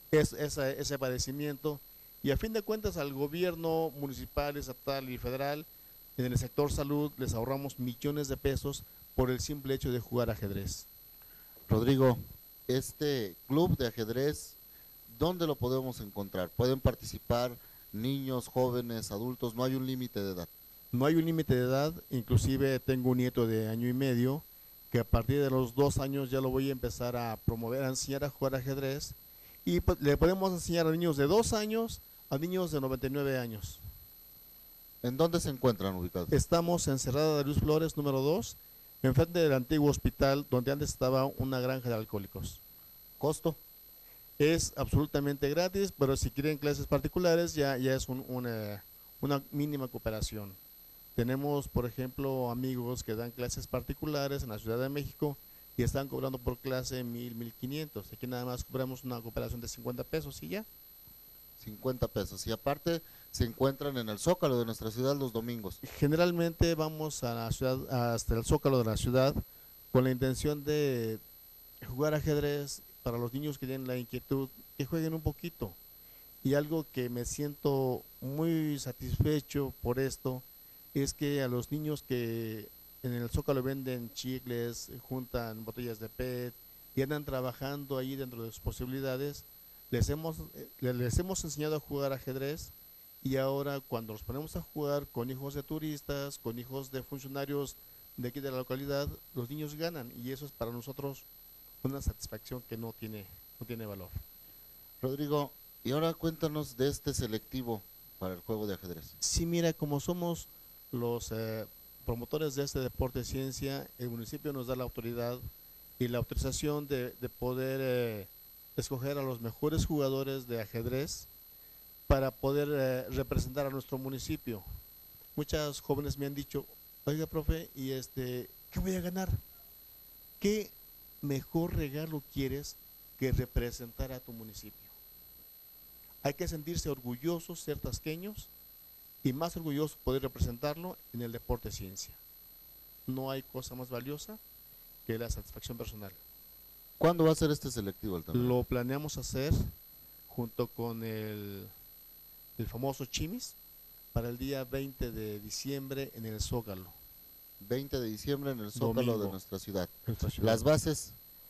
ese padecimiento, y a fin de cuentas al gobierno municipal, estatal y federal, en el sector salud, les ahorramos millones de pesos por el simple hecho de jugar ajedrez. Rodrigo, este club de ajedrez, ¿dónde lo podemos encontrar? ¿Pueden participar niños, jóvenes, adultos? ¿No hay un límite de edad? No hay un límite de edad, inclusive tengo un nieto de 1 año y medio, que a partir de los 2 años ya lo voy a empezar a promover, a enseñar a jugar ajedrez, y pues, le podemos enseñar a niños de 2 años a niños de 99 años. ¿En dónde se encuentran ubicados? Estamos en Cerrada de Luz Flores, número 2, enfrente del antiguo hospital, donde antes estaba una granja de alcohólicos. ¿Costo? Es absolutamente gratis, pero si quieren clases particulares ya es una mínima cooperación. Tenemos, por ejemplo, amigos que dan clases particulares en la Ciudad de México y están cobrando por clase 1,000, 1,500. Aquí nada más cobramos una cooperación de 50 pesos y ya. 50 pesos. Y aparte se encuentran en el Zócalo de nuestra ciudad los domingos. Generalmente vamos a la ciudad, hasta el Zócalo de la ciudad, con la intención de jugar ajedrez para los niños que tienen la inquietud, que jueguen un poquito. Y algo que me siento muy satisfecho por esto es que a los niños que en el Zócalo venden chicles, juntan botellas de PET y andan trabajando ahí dentro de sus posibilidades, les hemos enseñado a jugar ajedrez, y ahora cuando los ponemos a jugar con hijos de turistas, con hijos de funcionarios de aquí de la localidad, los niños ganan, y eso es para nosotros una satisfacción que no tiene valor. Rodrigo, y ahora cuéntanos de este selectivo para el juego de ajedrez. Sí, mira, como somos los promotores de este deporte de ciencia, el municipio nos da la autoridad y la autorización de poder escoger a los mejores jugadores de ajedrez para poder representar a nuestro municipio. Muchas jóvenes me han dicho, oiga, profe, y ¿qué voy a ganar? ¿Qué mejor regalo quieres que representar a tu municipio? Hay que sentirse orgullosos, ser tasqueños, y más orgulloso poder representarlo en el deporte ciencia. No hay cosa más valiosa que la satisfacción personal. ¿Cuándo va a ser este selectivo? Lo planeamos hacer junto con el famoso Chimis para el día 20 de diciembre en el Zócalo. 20 de diciembre en el Zócalo Domingo. de nuestra ciudad. Las bases.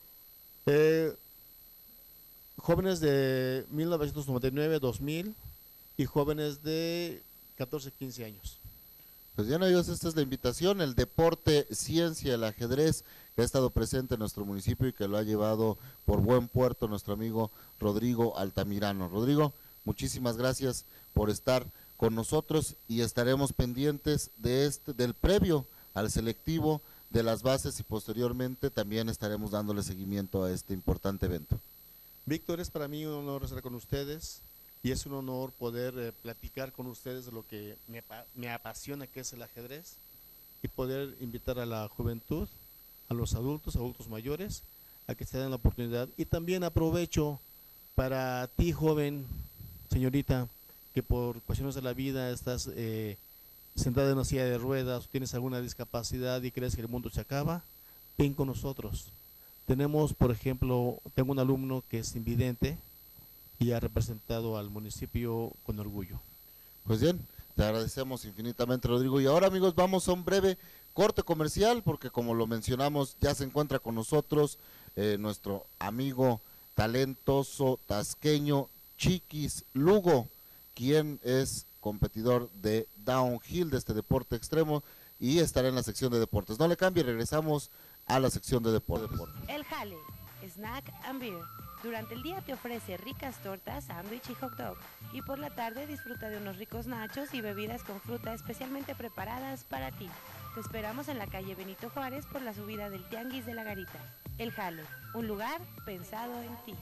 Jóvenes de 1999, 2000 y jóvenes de 14, 15 años. Pues bien, amigos, esta es la invitación, el deporte, ciencia, el ajedrez, que ha estado presente en nuestro municipio y que lo ha llevado por buen puerto nuestro amigo Rodrigo Altamirano. Rodrigo, muchísimas gracias por estar con nosotros, y estaremos pendientes del previo al selectivo, de las bases, y posteriormente también estaremos dándole seguimiento a este importante evento. Víctor, es para mí un honor estar con ustedes, y es un honor poder platicar con ustedes de lo que me apasiona, que es el ajedrez, y poder invitar a la juventud, a los adultos mayores, a que se den la oportunidad. Y también aprovecho para ti, joven, señorita, que por cuestiones de la vida estás sentada en una silla de ruedas, tienes alguna discapacidad y crees que el mundo se acaba, ven con nosotros. Tenemos, por ejemplo, tengo un alumno que es invidente y ha representado al municipio con orgullo. Pues bien, te agradecemos infinitamente, Rodrigo. Y ahora, amigos, vamos a un breve corte comercial, porque como lo mencionamos, ya se encuentra con nosotros nuestro amigo talentoso tasqueño Chiquis Lugo, quien es competidor de downhill, de este deporte extremo, y estará en la sección de deportes. No le cambie, regresamos a la sección de deportes. El Jale, Snack and Beer. Durante el día te ofrece ricas tortas, sándwich y hot dog. Y por la tarde disfruta de unos ricos nachos y bebidas con fruta especialmente preparadas para ti. Te esperamos en la calle Benito Juárez por la subida del Tianguis de la Garita. El Jale, un lugar pensado en ti.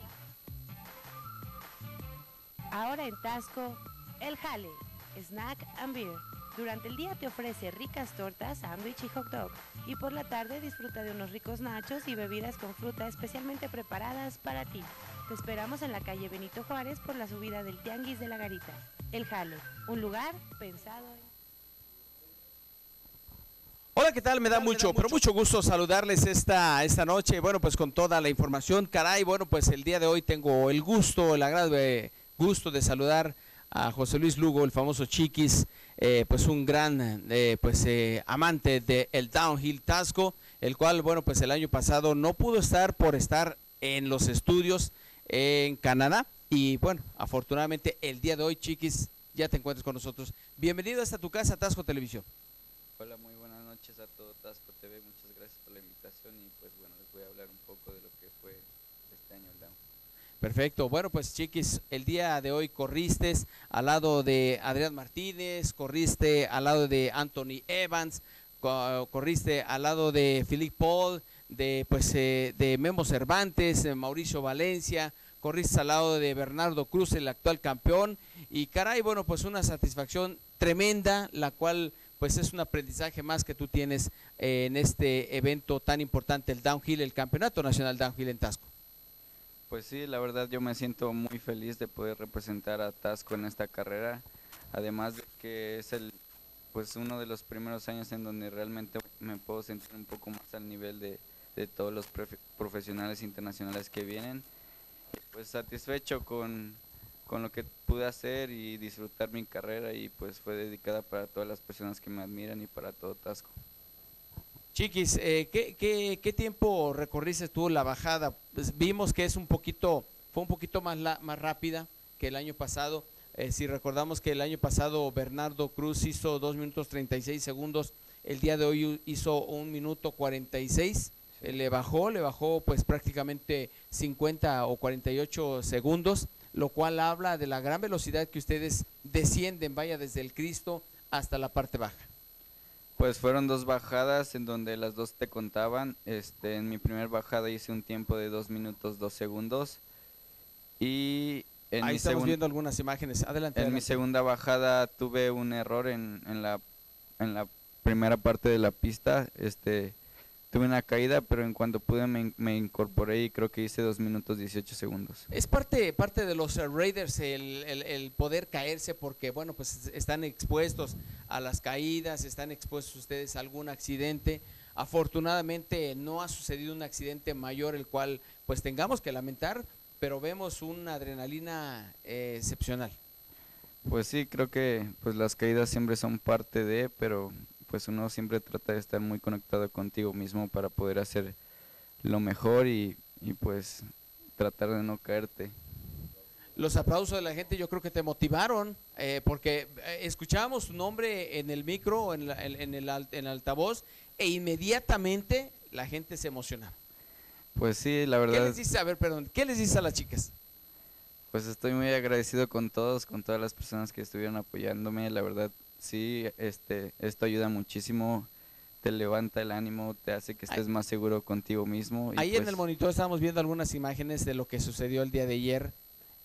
Ahora en Tasco, El Jale, Snack and Beer. Durante el día te ofrece ricas tortas, sándwich y hot dog. Y por la tarde disfruta de unos ricos nachos y bebidas con fruta especialmente preparadas para ti. Te esperamos en la calle Benito Juárez por la subida del Tianguis de la Garita. El Jale, un lugar pensado en... Hola, ¿qué tal? Me da mucho gusto saludarles esta noche. Bueno, pues con toda la información, caray. Bueno, pues el día de hoy tengo el agradable gusto de saludar a José Luis Lugo, el famoso Chiquis, pues un gran amante del downhill Tasco, el cual, bueno, pues el año pasado no pudo estar por estar en los estudios en Canadá. Y bueno, afortunadamente el día de hoy, Chiquis, ya te encuentras con nosotros. Bienvenido hasta tu casa, Tasco Televisión. Hola, muy buenas noches a todo Tasco TV, muchas gracias por la invitación y pues bueno, les voy a hablar un poco de lo que fue este año el downhill. Perfecto, bueno pues Chiquis, el día de hoy corriste al lado de Adrián Martínez, corriste al lado de Anthony Evans, corriste al lado de Philippe Paul, de Memo Cervantes, Mauricio Valencia, corriste al lado de Bernardo Cruz, el actual campeón, y caray, bueno pues una satisfacción tremenda, la cual pues es un aprendizaje más que tú tienes en este evento tan importante, el downhill, el Campeonato Nacional Downhill en Tasco. Pues sí, la verdad yo me siento muy feliz de poder representar a Tasco en esta carrera, además de que es pues uno de los primeros años en donde realmente me puedo sentir un poco más al nivel de todos los profesionales internacionales que vienen. Pues satisfecho con lo que pude hacer y disfrutar mi carrera y pues fue dedicada para todas las personas que me admiran y para todo Tasco. Chiquis, ¿qué tiempo recorriste tú la bajada? Pues vimos que fue un poquito más rápida que el año pasado. Si recordamos que el año pasado Bernardo Cruz hizo 2 minutos 36 segundos, el día de hoy hizo 1 minuto 46, le bajó pues prácticamente 50 o 48 segundos, lo cual habla de la gran velocidad que ustedes descienden, vaya desde el Cristo hasta la parte baja. Pues fueron 2 bajadas en donde las 2 te contaban. En mi primera bajada hice un tiempo de 2 minutos 2 segundos y ahí estamos viendo algunas imágenes. Adelante. Mi segunda bajada tuve un error en la primera parte de la pista. Tuve una caída, pero en cuanto pude me incorporé y creo que hice 2 minutos 18 segundos. Es parte de los Raiders el poder caerse porque, bueno, pues están expuestos a las caídas, están expuestos ustedes a algún accidente. Afortunadamente no ha sucedido un accidente mayor el cual pues tengamos que lamentar, pero vemos una adrenalina excepcional. Pues sí, creo que pues las caídas siempre son parte de, pero pues uno siempre trata de estar muy conectado contigo mismo para poder hacer lo mejor y pues tratar de no caerte. Los aplausos de la gente yo creo que te motivaron, porque escuchábamos tu nombre en el micro, en el altavoz, e inmediatamente la gente se emocionaba. Pues sí, la verdad. ¿Qué les dices? A ver, perdón, ¿qué les dices a las chicas? Pues estoy muy agradecido con todas las personas que estuvieron apoyándome, la verdad. Sí, esto ayuda muchísimo, te levanta el ánimo, te hace que estés más seguro contigo mismo. Ahí en el monitor estábamos viendo algunas imágenes de lo que sucedió el día de ayer,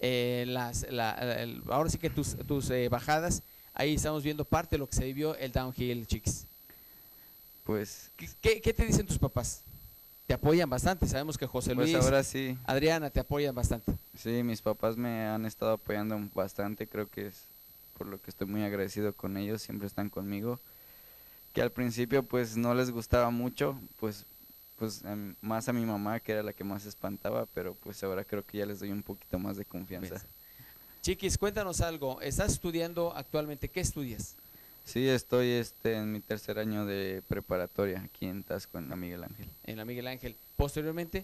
ahora sí que tus bajadas, ahí estamos viendo parte de lo que se vivió el downhill, Chiquis. Pues, ¿Qué te dicen tus papás? Te apoyan bastante, sabemos que José Luis, pues ahora sí. Adriana te apoyan bastante. Sí, mis papás me han estado apoyando bastante, creo que es por lo que estoy muy agradecido con ellos, siempre están conmigo, que al principio pues no les gustaba mucho, pues más a mi mamá que era la que más espantaba, pero pues ahora creo que ya les doy un poquito más de confianza. Chiquis, cuéntanos algo, estás estudiando actualmente, ¿qué estudias? Sí, estoy en mi tercer año de preparatoria aquí en Tasco, en la Miguel Ángel. En la Miguel Ángel. Posteriormente,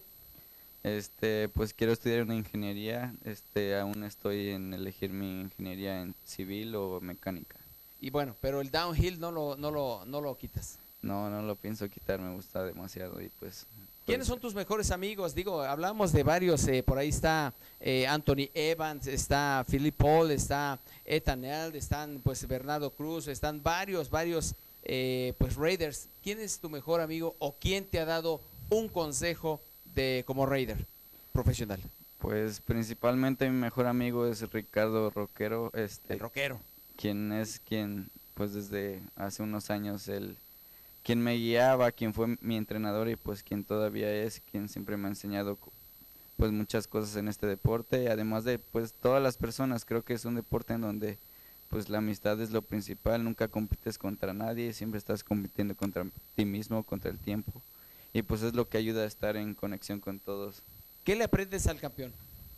Pues quiero estudiar una ingeniería, aún estoy en elegir mi ingeniería en civil o mecánica. y bueno, pero el downhill no lo quitas. No lo pienso quitar, me gusta demasiado y pues... ¿Quiénes son tus mejores amigos? Digo, hablamos de varios, por ahí está Anthony Evans, está Philip Paul, está Ethan Eld, están pues Bernardo Cruz, están varios pues Raiders. ¿Quién es tu mejor amigo o quién te ha dado un consejo como Raider profesional? Pues principalmente mi mejor amigo es Ricardo Roquero. El Roquero. Quien pues desde hace unos años quien me guiaba, quien fue mi entrenador y pues quien todavía es, quien siempre me ha enseñado pues muchas cosas en este deporte, además de pues todas las personas. Creo que es un deporte en donde pues la amistad es lo principal, nunca compites contra nadie, siempre estás compitiendo contra ti mismo, contra el tiempo, y pues es lo que ayuda a estar en conexión con todos. ¿Qué le aprendes al campeón?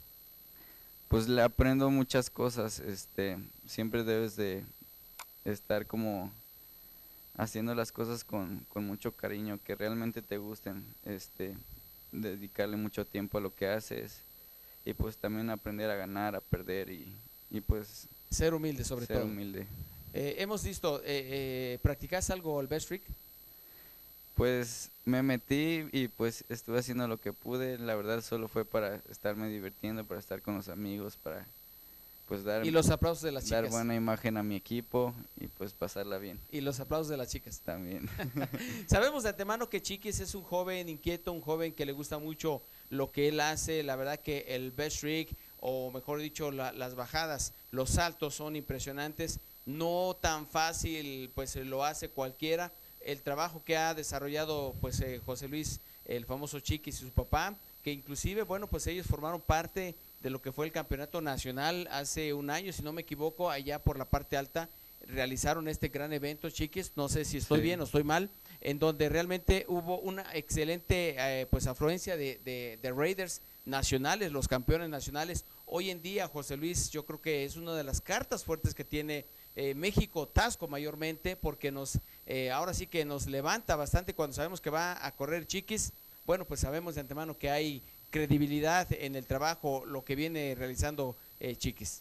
Pues le aprendo muchas cosas, siempre debes de estar como haciendo las cosas con mucho cariño, que realmente te gusten, dedicarle mucho tiempo a lo que haces y pues también aprender a ganar, a perder y pues ser humilde sobre todo. Ser humilde. Hemos visto, ¿practicas algo el best trick? Pues me metí y pues estuve haciendo lo que pude, la verdad solo fue para estarme divirtiendo, para estar con los amigos, para pues dar... Y los aplausos de las chicas. Dar buena imagen a mi equipo y pues pasarla bien. Y los aplausos de las chicas. También. Sabemos de antemano que Chiquis es un joven inquieto, un joven que le gusta mucho lo que él hace. La verdad que el best trick, o mejor dicho, las bajadas, los saltos son impresionantes. No tan fácil, pues lo hace cualquiera. El trabajo que ha desarrollado pues José Luis, el famoso Chiquis y su papá, que inclusive, bueno, pues ellos formaron parte de lo que fue el campeonato nacional hace un año, si no me equivoco, allá por la parte alta, realizaron este gran evento, Chiquis, no sé si estoy bien o estoy mal, en donde realmente hubo una excelente pues afluencia de Raiders nacionales, los campeones nacionales. Hoy en día, José Luis, yo creo que es una de las cartas fuertes que tiene México, Tasco mayormente, porque ahora sí que nos levanta bastante cuando sabemos que va a correr Chiquis. Bueno, pues sabemos de antemano que hay credibilidad en el trabajo, lo que viene realizando Chiquis.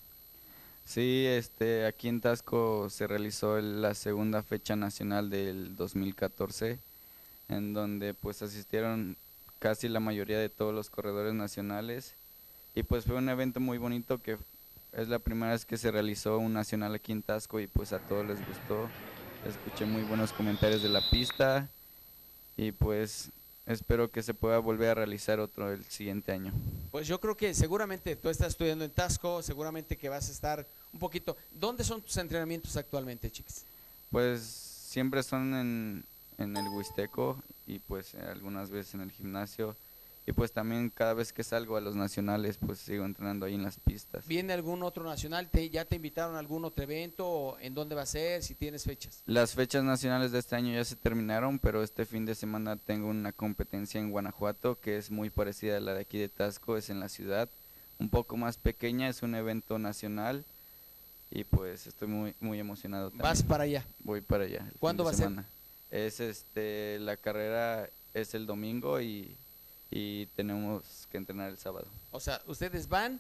Sí, aquí en Tasco se realizó la segunda fecha nacional del 2014, en donde pues asistieron casi la mayoría de todos los corredores nacionales, y pues fue un evento muy bonito, que es la primera vez que se realizó un nacional aquí en Tasco y pues a todos les gustó. Escuché muy buenos comentarios de la pista y pues espero que se pueda volver a realizar otro el siguiente año. Pues yo creo que seguramente tú estás estudiando en Tasco, seguramente que vas a estar un poquito. ¿Dónde son tus entrenamientos actualmente, Chiquis? Pues siempre son en el Huisteco y pues algunas veces en el gimnasio. Y pues también cada vez que salgo a los nacionales pues sigo entrenando ahí en las pistas. ¿Viene algún otro nacional? ¿Ya te invitaron a algún otro evento? ¿En dónde va a ser? Si tienes fechas. Las fechas nacionales de este año ya se terminaron, pero este fin de semana tengo una competencia en Guanajuato que es muy parecida a la de aquí de Tasco, es en la ciudad, un poco más pequeña, es un evento nacional y pues estoy muy emocionado también. ¿Vas para allá? Voy para allá. ¿Cuándo va a ser? Es la carrera es el domingo y tenemos que entrenar el sábado. O sea, ustedes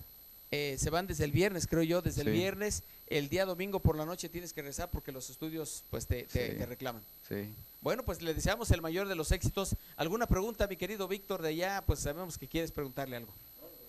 se van desde el viernes, creo yo, desde el viernes, el día domingo por la noche tienes que regresar porque los estudios pues te reclaman. Sí. Bueno, pues le deseamos el mayor de los éxitos. ¿Alguna pregunta, mi querido Víctor, de allá? Pues sabemos que quieres preguntarle algo.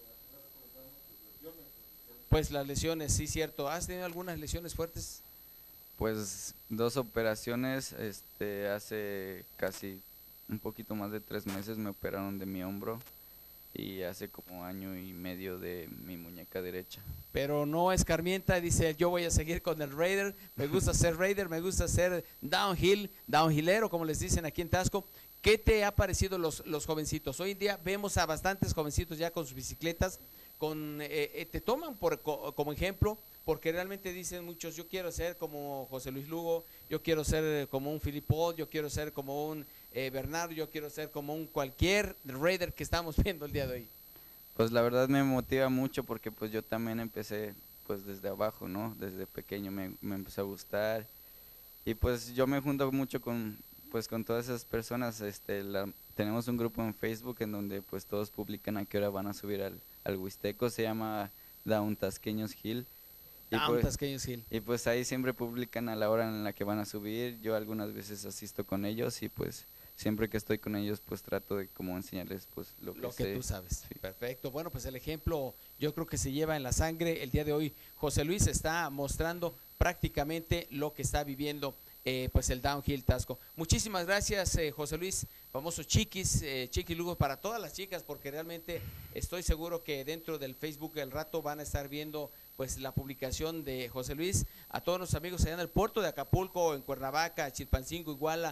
Pues las lesiones, sí, cierto. ¿Has tenido algunas lesiones fuertes? Pues 2 operaciones, hace casi un poquito más de 3 meses me operaron de mi hombro y hace como 1 año y medio de mi muñeca derecha. Pero no escarmienta, dice, yo voy a seguir con el Raider, me gusta ser Raider, me gusta ser downhillero, como les dicen aquí en Tasco. ¿Qué te ha parecido los jovencitos? Hoy en día vemos a bastantes jovencitos ya con sus bicicletas, te toman como ejemplo, porque realmente dicen muchos, yo quiero ser como José Luis Lugo, yo quiero ser como un Philip Paul, yo quiero ser como un Bernardo, yo quiero ser como un cualquier Raider que estamos viendo el día de hoy. Pues la verdad me motiva mucho porque pues yo también empecé pues desde abajo, ¿no? Desde pequeño me empezó a gustar Y pues yo me junto mucho con todas esas personas. Tenemos un grupo en Facebook en donde pues todos publican a qué hora van a subir al Huisteco. Se llama Down Tasqueños Hill. Tasqueños Hill. Y pues ahí siempre publican a la hora en la que van a subir. Yo algunas veces asisto con ellos y pues siempre que estoy con ellos pues trato de como enseñarles pues lo que sé. Tú sabes. Sí. Perfecto. Bueno, pues el ejemplo yo creo que se lleva en la sangre. El día de hoy José Luis está mostrando prácticamente lo que está viviendo pues el Downhill Tasco. Muchísimas gracias, José Luis, famoso Chiquis, Chiquis Lugo para todas las chicas, porque realmente estoy seguro que dentro del Facebook el rato van a estar viendo pues la publicación de José Luis. A todos nuestros amigos allá en el puerto de Acapulco, en Cuernavaca, Chilpancingo, Iguala,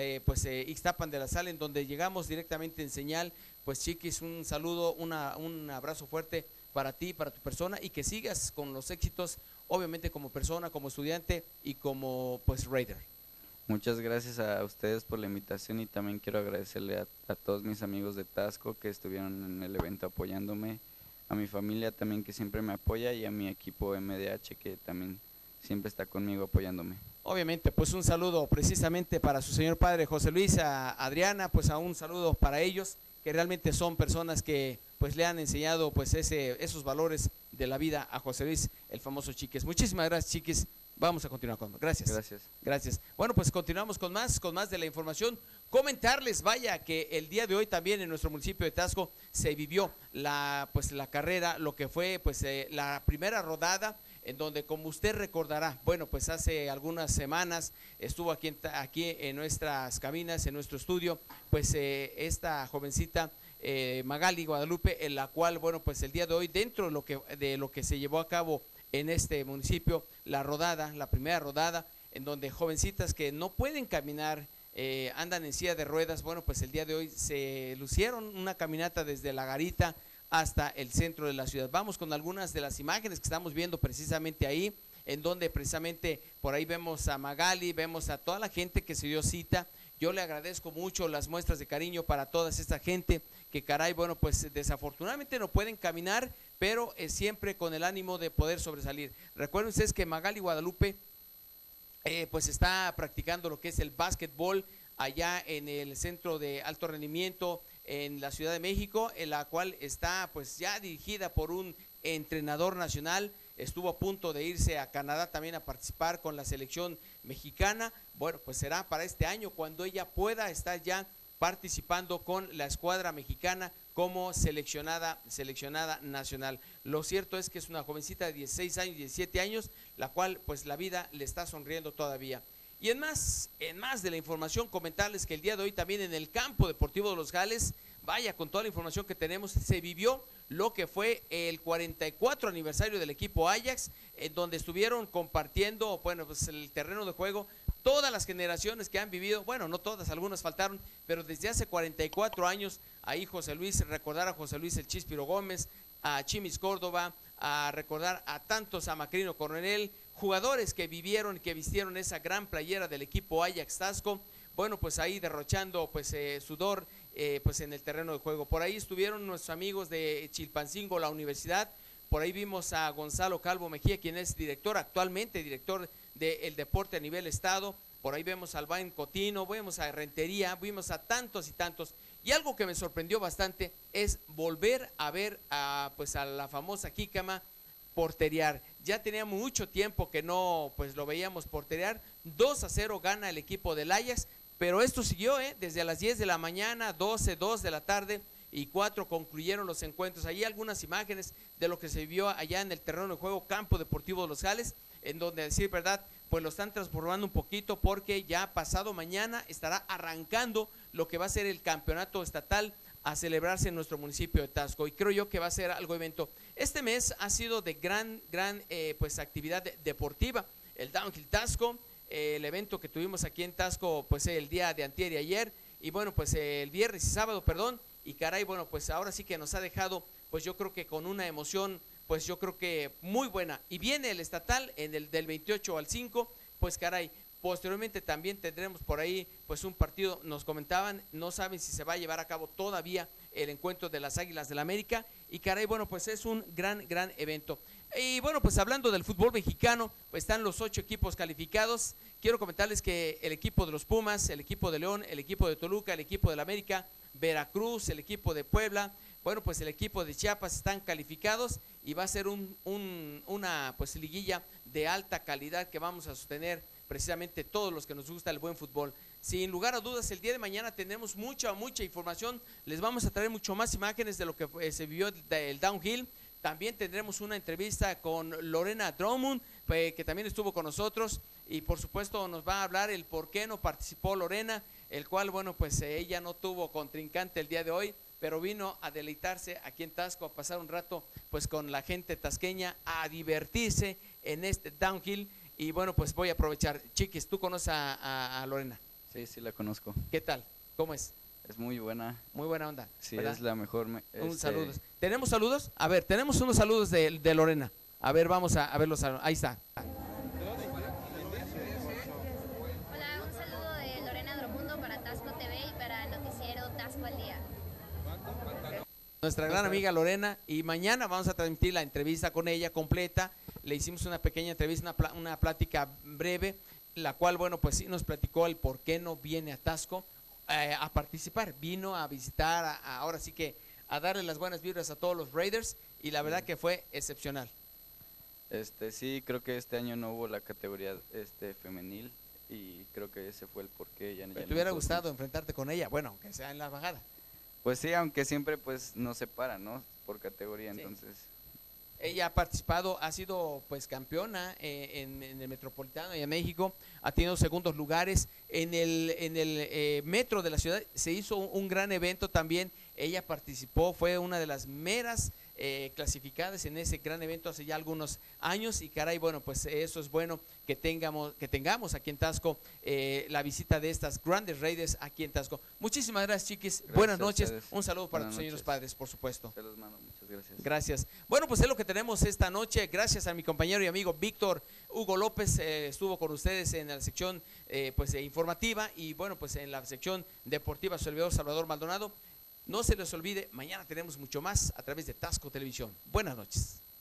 Ixtapan de la Sal, en donde llegamos directamente en señal. Pues Chiquis, un saludo, un abrazo fuerte para ti, para tu persona, y que sigas con los éxitos, obviamente como persona, como estudiante y como pues Raider. Muchas gracias a ustedes por la invitación y también quiero agradecerle a todos mis amigos de Tasco que estuvieron en el evento apoyándome, a mi familia también que siempre me apoya y a mi equipo MDH que también siempre está conmigo apoyándome. Obviamente, pues un saludo precisamente para su señor padre José Luis, a Adriana, pues a un saludo para ellos, que realmente son personas que pues le han enseñado pues esos valores de la vida a José Luis, el famoso Chiquis. Muchísimas gracias, Chiquis. Vamos a continuar con más. Gracias. Bueno, pues continuamos con más de la información. Comentarles, vaya, que el día de hoy también en nuestro municipio de Tasco se vivió la carrera, lo que fue la primera rodada, en donde, como usted recordará, bueno, pues hace algunas semanas estuvo aquí en nuestras cabinas, en nuestro estudio, pues esta jovencita Magali Guadalupe, en la cual, bueno, pues el día de hoy, dentro de lo que se llevó a cabo en este municipio, la primera rodada, en donde jovencitas que no pueden caminar, andan en silla de ruedas, bueno, pues el día de hoy se lucieron una caminata desde La Garita hasta el centro de la ciudad. Vamos con algunas de las imágenes que estamos viendo precisamente ahí, en donde precisamente por ahí vemos a Magali, vemos a toda la gente que se dio cita. Yo le agradezco mucho las muestras de cariño para toda esta gente que caray, bueno, pues desafortunadamente no pueden caminar, pero siempre con el ánimo de poder sobresalir. Recuerden ustedes que Magali Guadalupe pues está practicando lo que es el básquetbol allá en el centro de alto rendimiento en la Ciudad de México, en la cual está pues ya dirigida por un entrenador nacional. Estuvo a punto de irse a Canadá también a participar con la selección mexicana. Bueno, pues será para este año cuando ella pueda estar ya participando con la escuadra mexicana como seleccionada nacional. Lo cierto es que es una jovencita de 16 años, 17 años, la cual pues la vida le está sonriendo todavía. Y en más de la información, comentarles que el día de hoy también en el campo deportivo de Los Jales, vaya, con toda la información que tenemos, se vivió lo que fue el 44 aniversario del equipo Ajax, en donde estuvieron compartiendo, bueno, pues el terreno de juego, todas las generaciones que han vivido, bueno, no todas, algunas faltaron, pero desde hace 44 años, ahí José Luis, recordar a José Luis el Chíspiro Gómez, a Chimis Córdoba, a recordar a tantos, a Macrino Coronel, jugadores que vivieron, que vistieron esa gran playera del equipo Ajax Tasco, bueno, pues ahí derrochando pues sudor pues en el terreno de juego. Por ahí estuvieron nuestros amigos de Chilpancingo, la universidad. Por ahí vimos a Gonzalo Calvo Mejía, quien es actualmente director del deporte a nivel estado. Por ahí vemos a Albain Cotino, vemos a Rentería, vimos a tantos y tantos. Y algo que me sorprendió bastante es volver a ver pues a la famosa jícama porterear. Ya tenía mucho tiempo que no pues lo veíamos porterear. 2-0 gana el equipo del Ajax, pero esto siguió desde las 10 de la mañana, 12, 2 de la tarde y 4 concluyeron los encuentros. Ahí algunas imágenes de lo que se vio allá en el terreno de juego Campo Deportivo de Los Jales, en donde, a decir verdad, pues lo están transformando un poquito porque ya pasado mañana estará arrancando lo que va a ser el campeonato estatal a celebrarse en nuestro municipio de Tasco, y creo yo que va a ser algo evento. Este mes ha sido de gran pues actividad deportiva, el Downhill Tasco, el evento que tuvimos aquí en Tasco pues el día de antier y ayer, y bueno pues el viernes y sábado, perdón, y caray, bueno pues ahora sí que nos ha dejado pues yo creo que con una emoción pues yo creo que muy buena, y viene el estatal en el del 28 al 5, pues caray, Posteriormente también tendremos por ahí pues un partido, nos comentaban, no saben si se va a llevar a cabo todavía el encuentro de las Águilas del América, y caray, bueno, pues es un gran evento. Y bueno, pues hablando del fútbol mexicano, pues están los 8 equipos calificados. Quiero comentarles que el equipo de los Pumas, el equipo de León, el equipo de Toluca, el equipo del América, Veracruz, el equipo de Puebla, bueno, pues el equipo de Chiapas están calificados, y va a ser una pues liguilla de alta calidad que vamos a sostener precisamente todos los que nos gusta el buen fútbol. Sin lugar a dudas, el día de mañana tenemos mucha información, les vamos a traer mucho más imágenes de lo que se vivió el downhill. También tendremos una entrevista con Lorena Drummond, que también estuvo con nosotros, y por supuesto nos va a hablar el por qué no participó Lorena, el cual, bueno, pues ella no tuvo contrincante el día de hoy, pero vino a deleitarse aquí en Taxco, a pasar un rato pues con la gente tasqueña, a divertirse en este downhill. Y bueno, pues voy a aprovechar. Chiquis, ¿tú conoces a Lorena? Sí, sí la conozco. ¿Qué tal? ¿Cómo es? Es muy buena. Muy buena onda. Sí, ¿verdad? es la mejor. Un saludo. ¿Tenemos saludos? A ver, tenemos unos saludos de Lorena. A ver, vamos a ver los saludos. Ahí está. Hola, un saludo de Lorena Dromundo para Taxco TV y para el noticiero Taxco al Día. Nuestra gran amiga Lorena, y mañana vamos a transmitir la entrevista con ella completa. Le hicimos una pequeña entrevista, una plática breve, la cual, bueno, pues sí nos platicó el por qué no viene a Taxco a participar. Vino a visitar, ahora sí que a darle las buenas vibras a todos los Raiders, y la verdad que fue excepcional. Sí, creo que este año no hubo la categoría femenil, y creo que ese fue el por qué. ¿Te hubiera gustado enfrentarte con ella? Bueno, aunque sea en la bajada. Pues sí, aunque siempre pues nos separan, ¿no? Por categoría, sí. Entonces. Ella ha participado, ha sido pues campeona en el Metropolitano y en México, ha tenido segundos lugares en el metro de la ciudad. Se hizo un gran evento también. Ella participó, fue una de las meras clasificadas en ese gran evento hace ya algunos años, y caray, bueno, pues eso es bueno que tengamos aquí en Taxco la visita de estas grandes Raiders aquí en Taxco. Muchísimas gracias, chiquis. Gracias, buenas noches. Un saludo para tus señores padres, por supuesto. Se los mando, muchas gracias. Gracias. Bueno, pues es lo que tenemos esta noche. Gracias a mi compañero y amigo Víctor Hugo López, estuvo con ustedes en la sección informativa, y bueno, pues en la sección deportiva su servidor Salvador Maldonado. No se les olvide, mañana tenemos mucho más a través de Taxco Televisión. Buenas noches.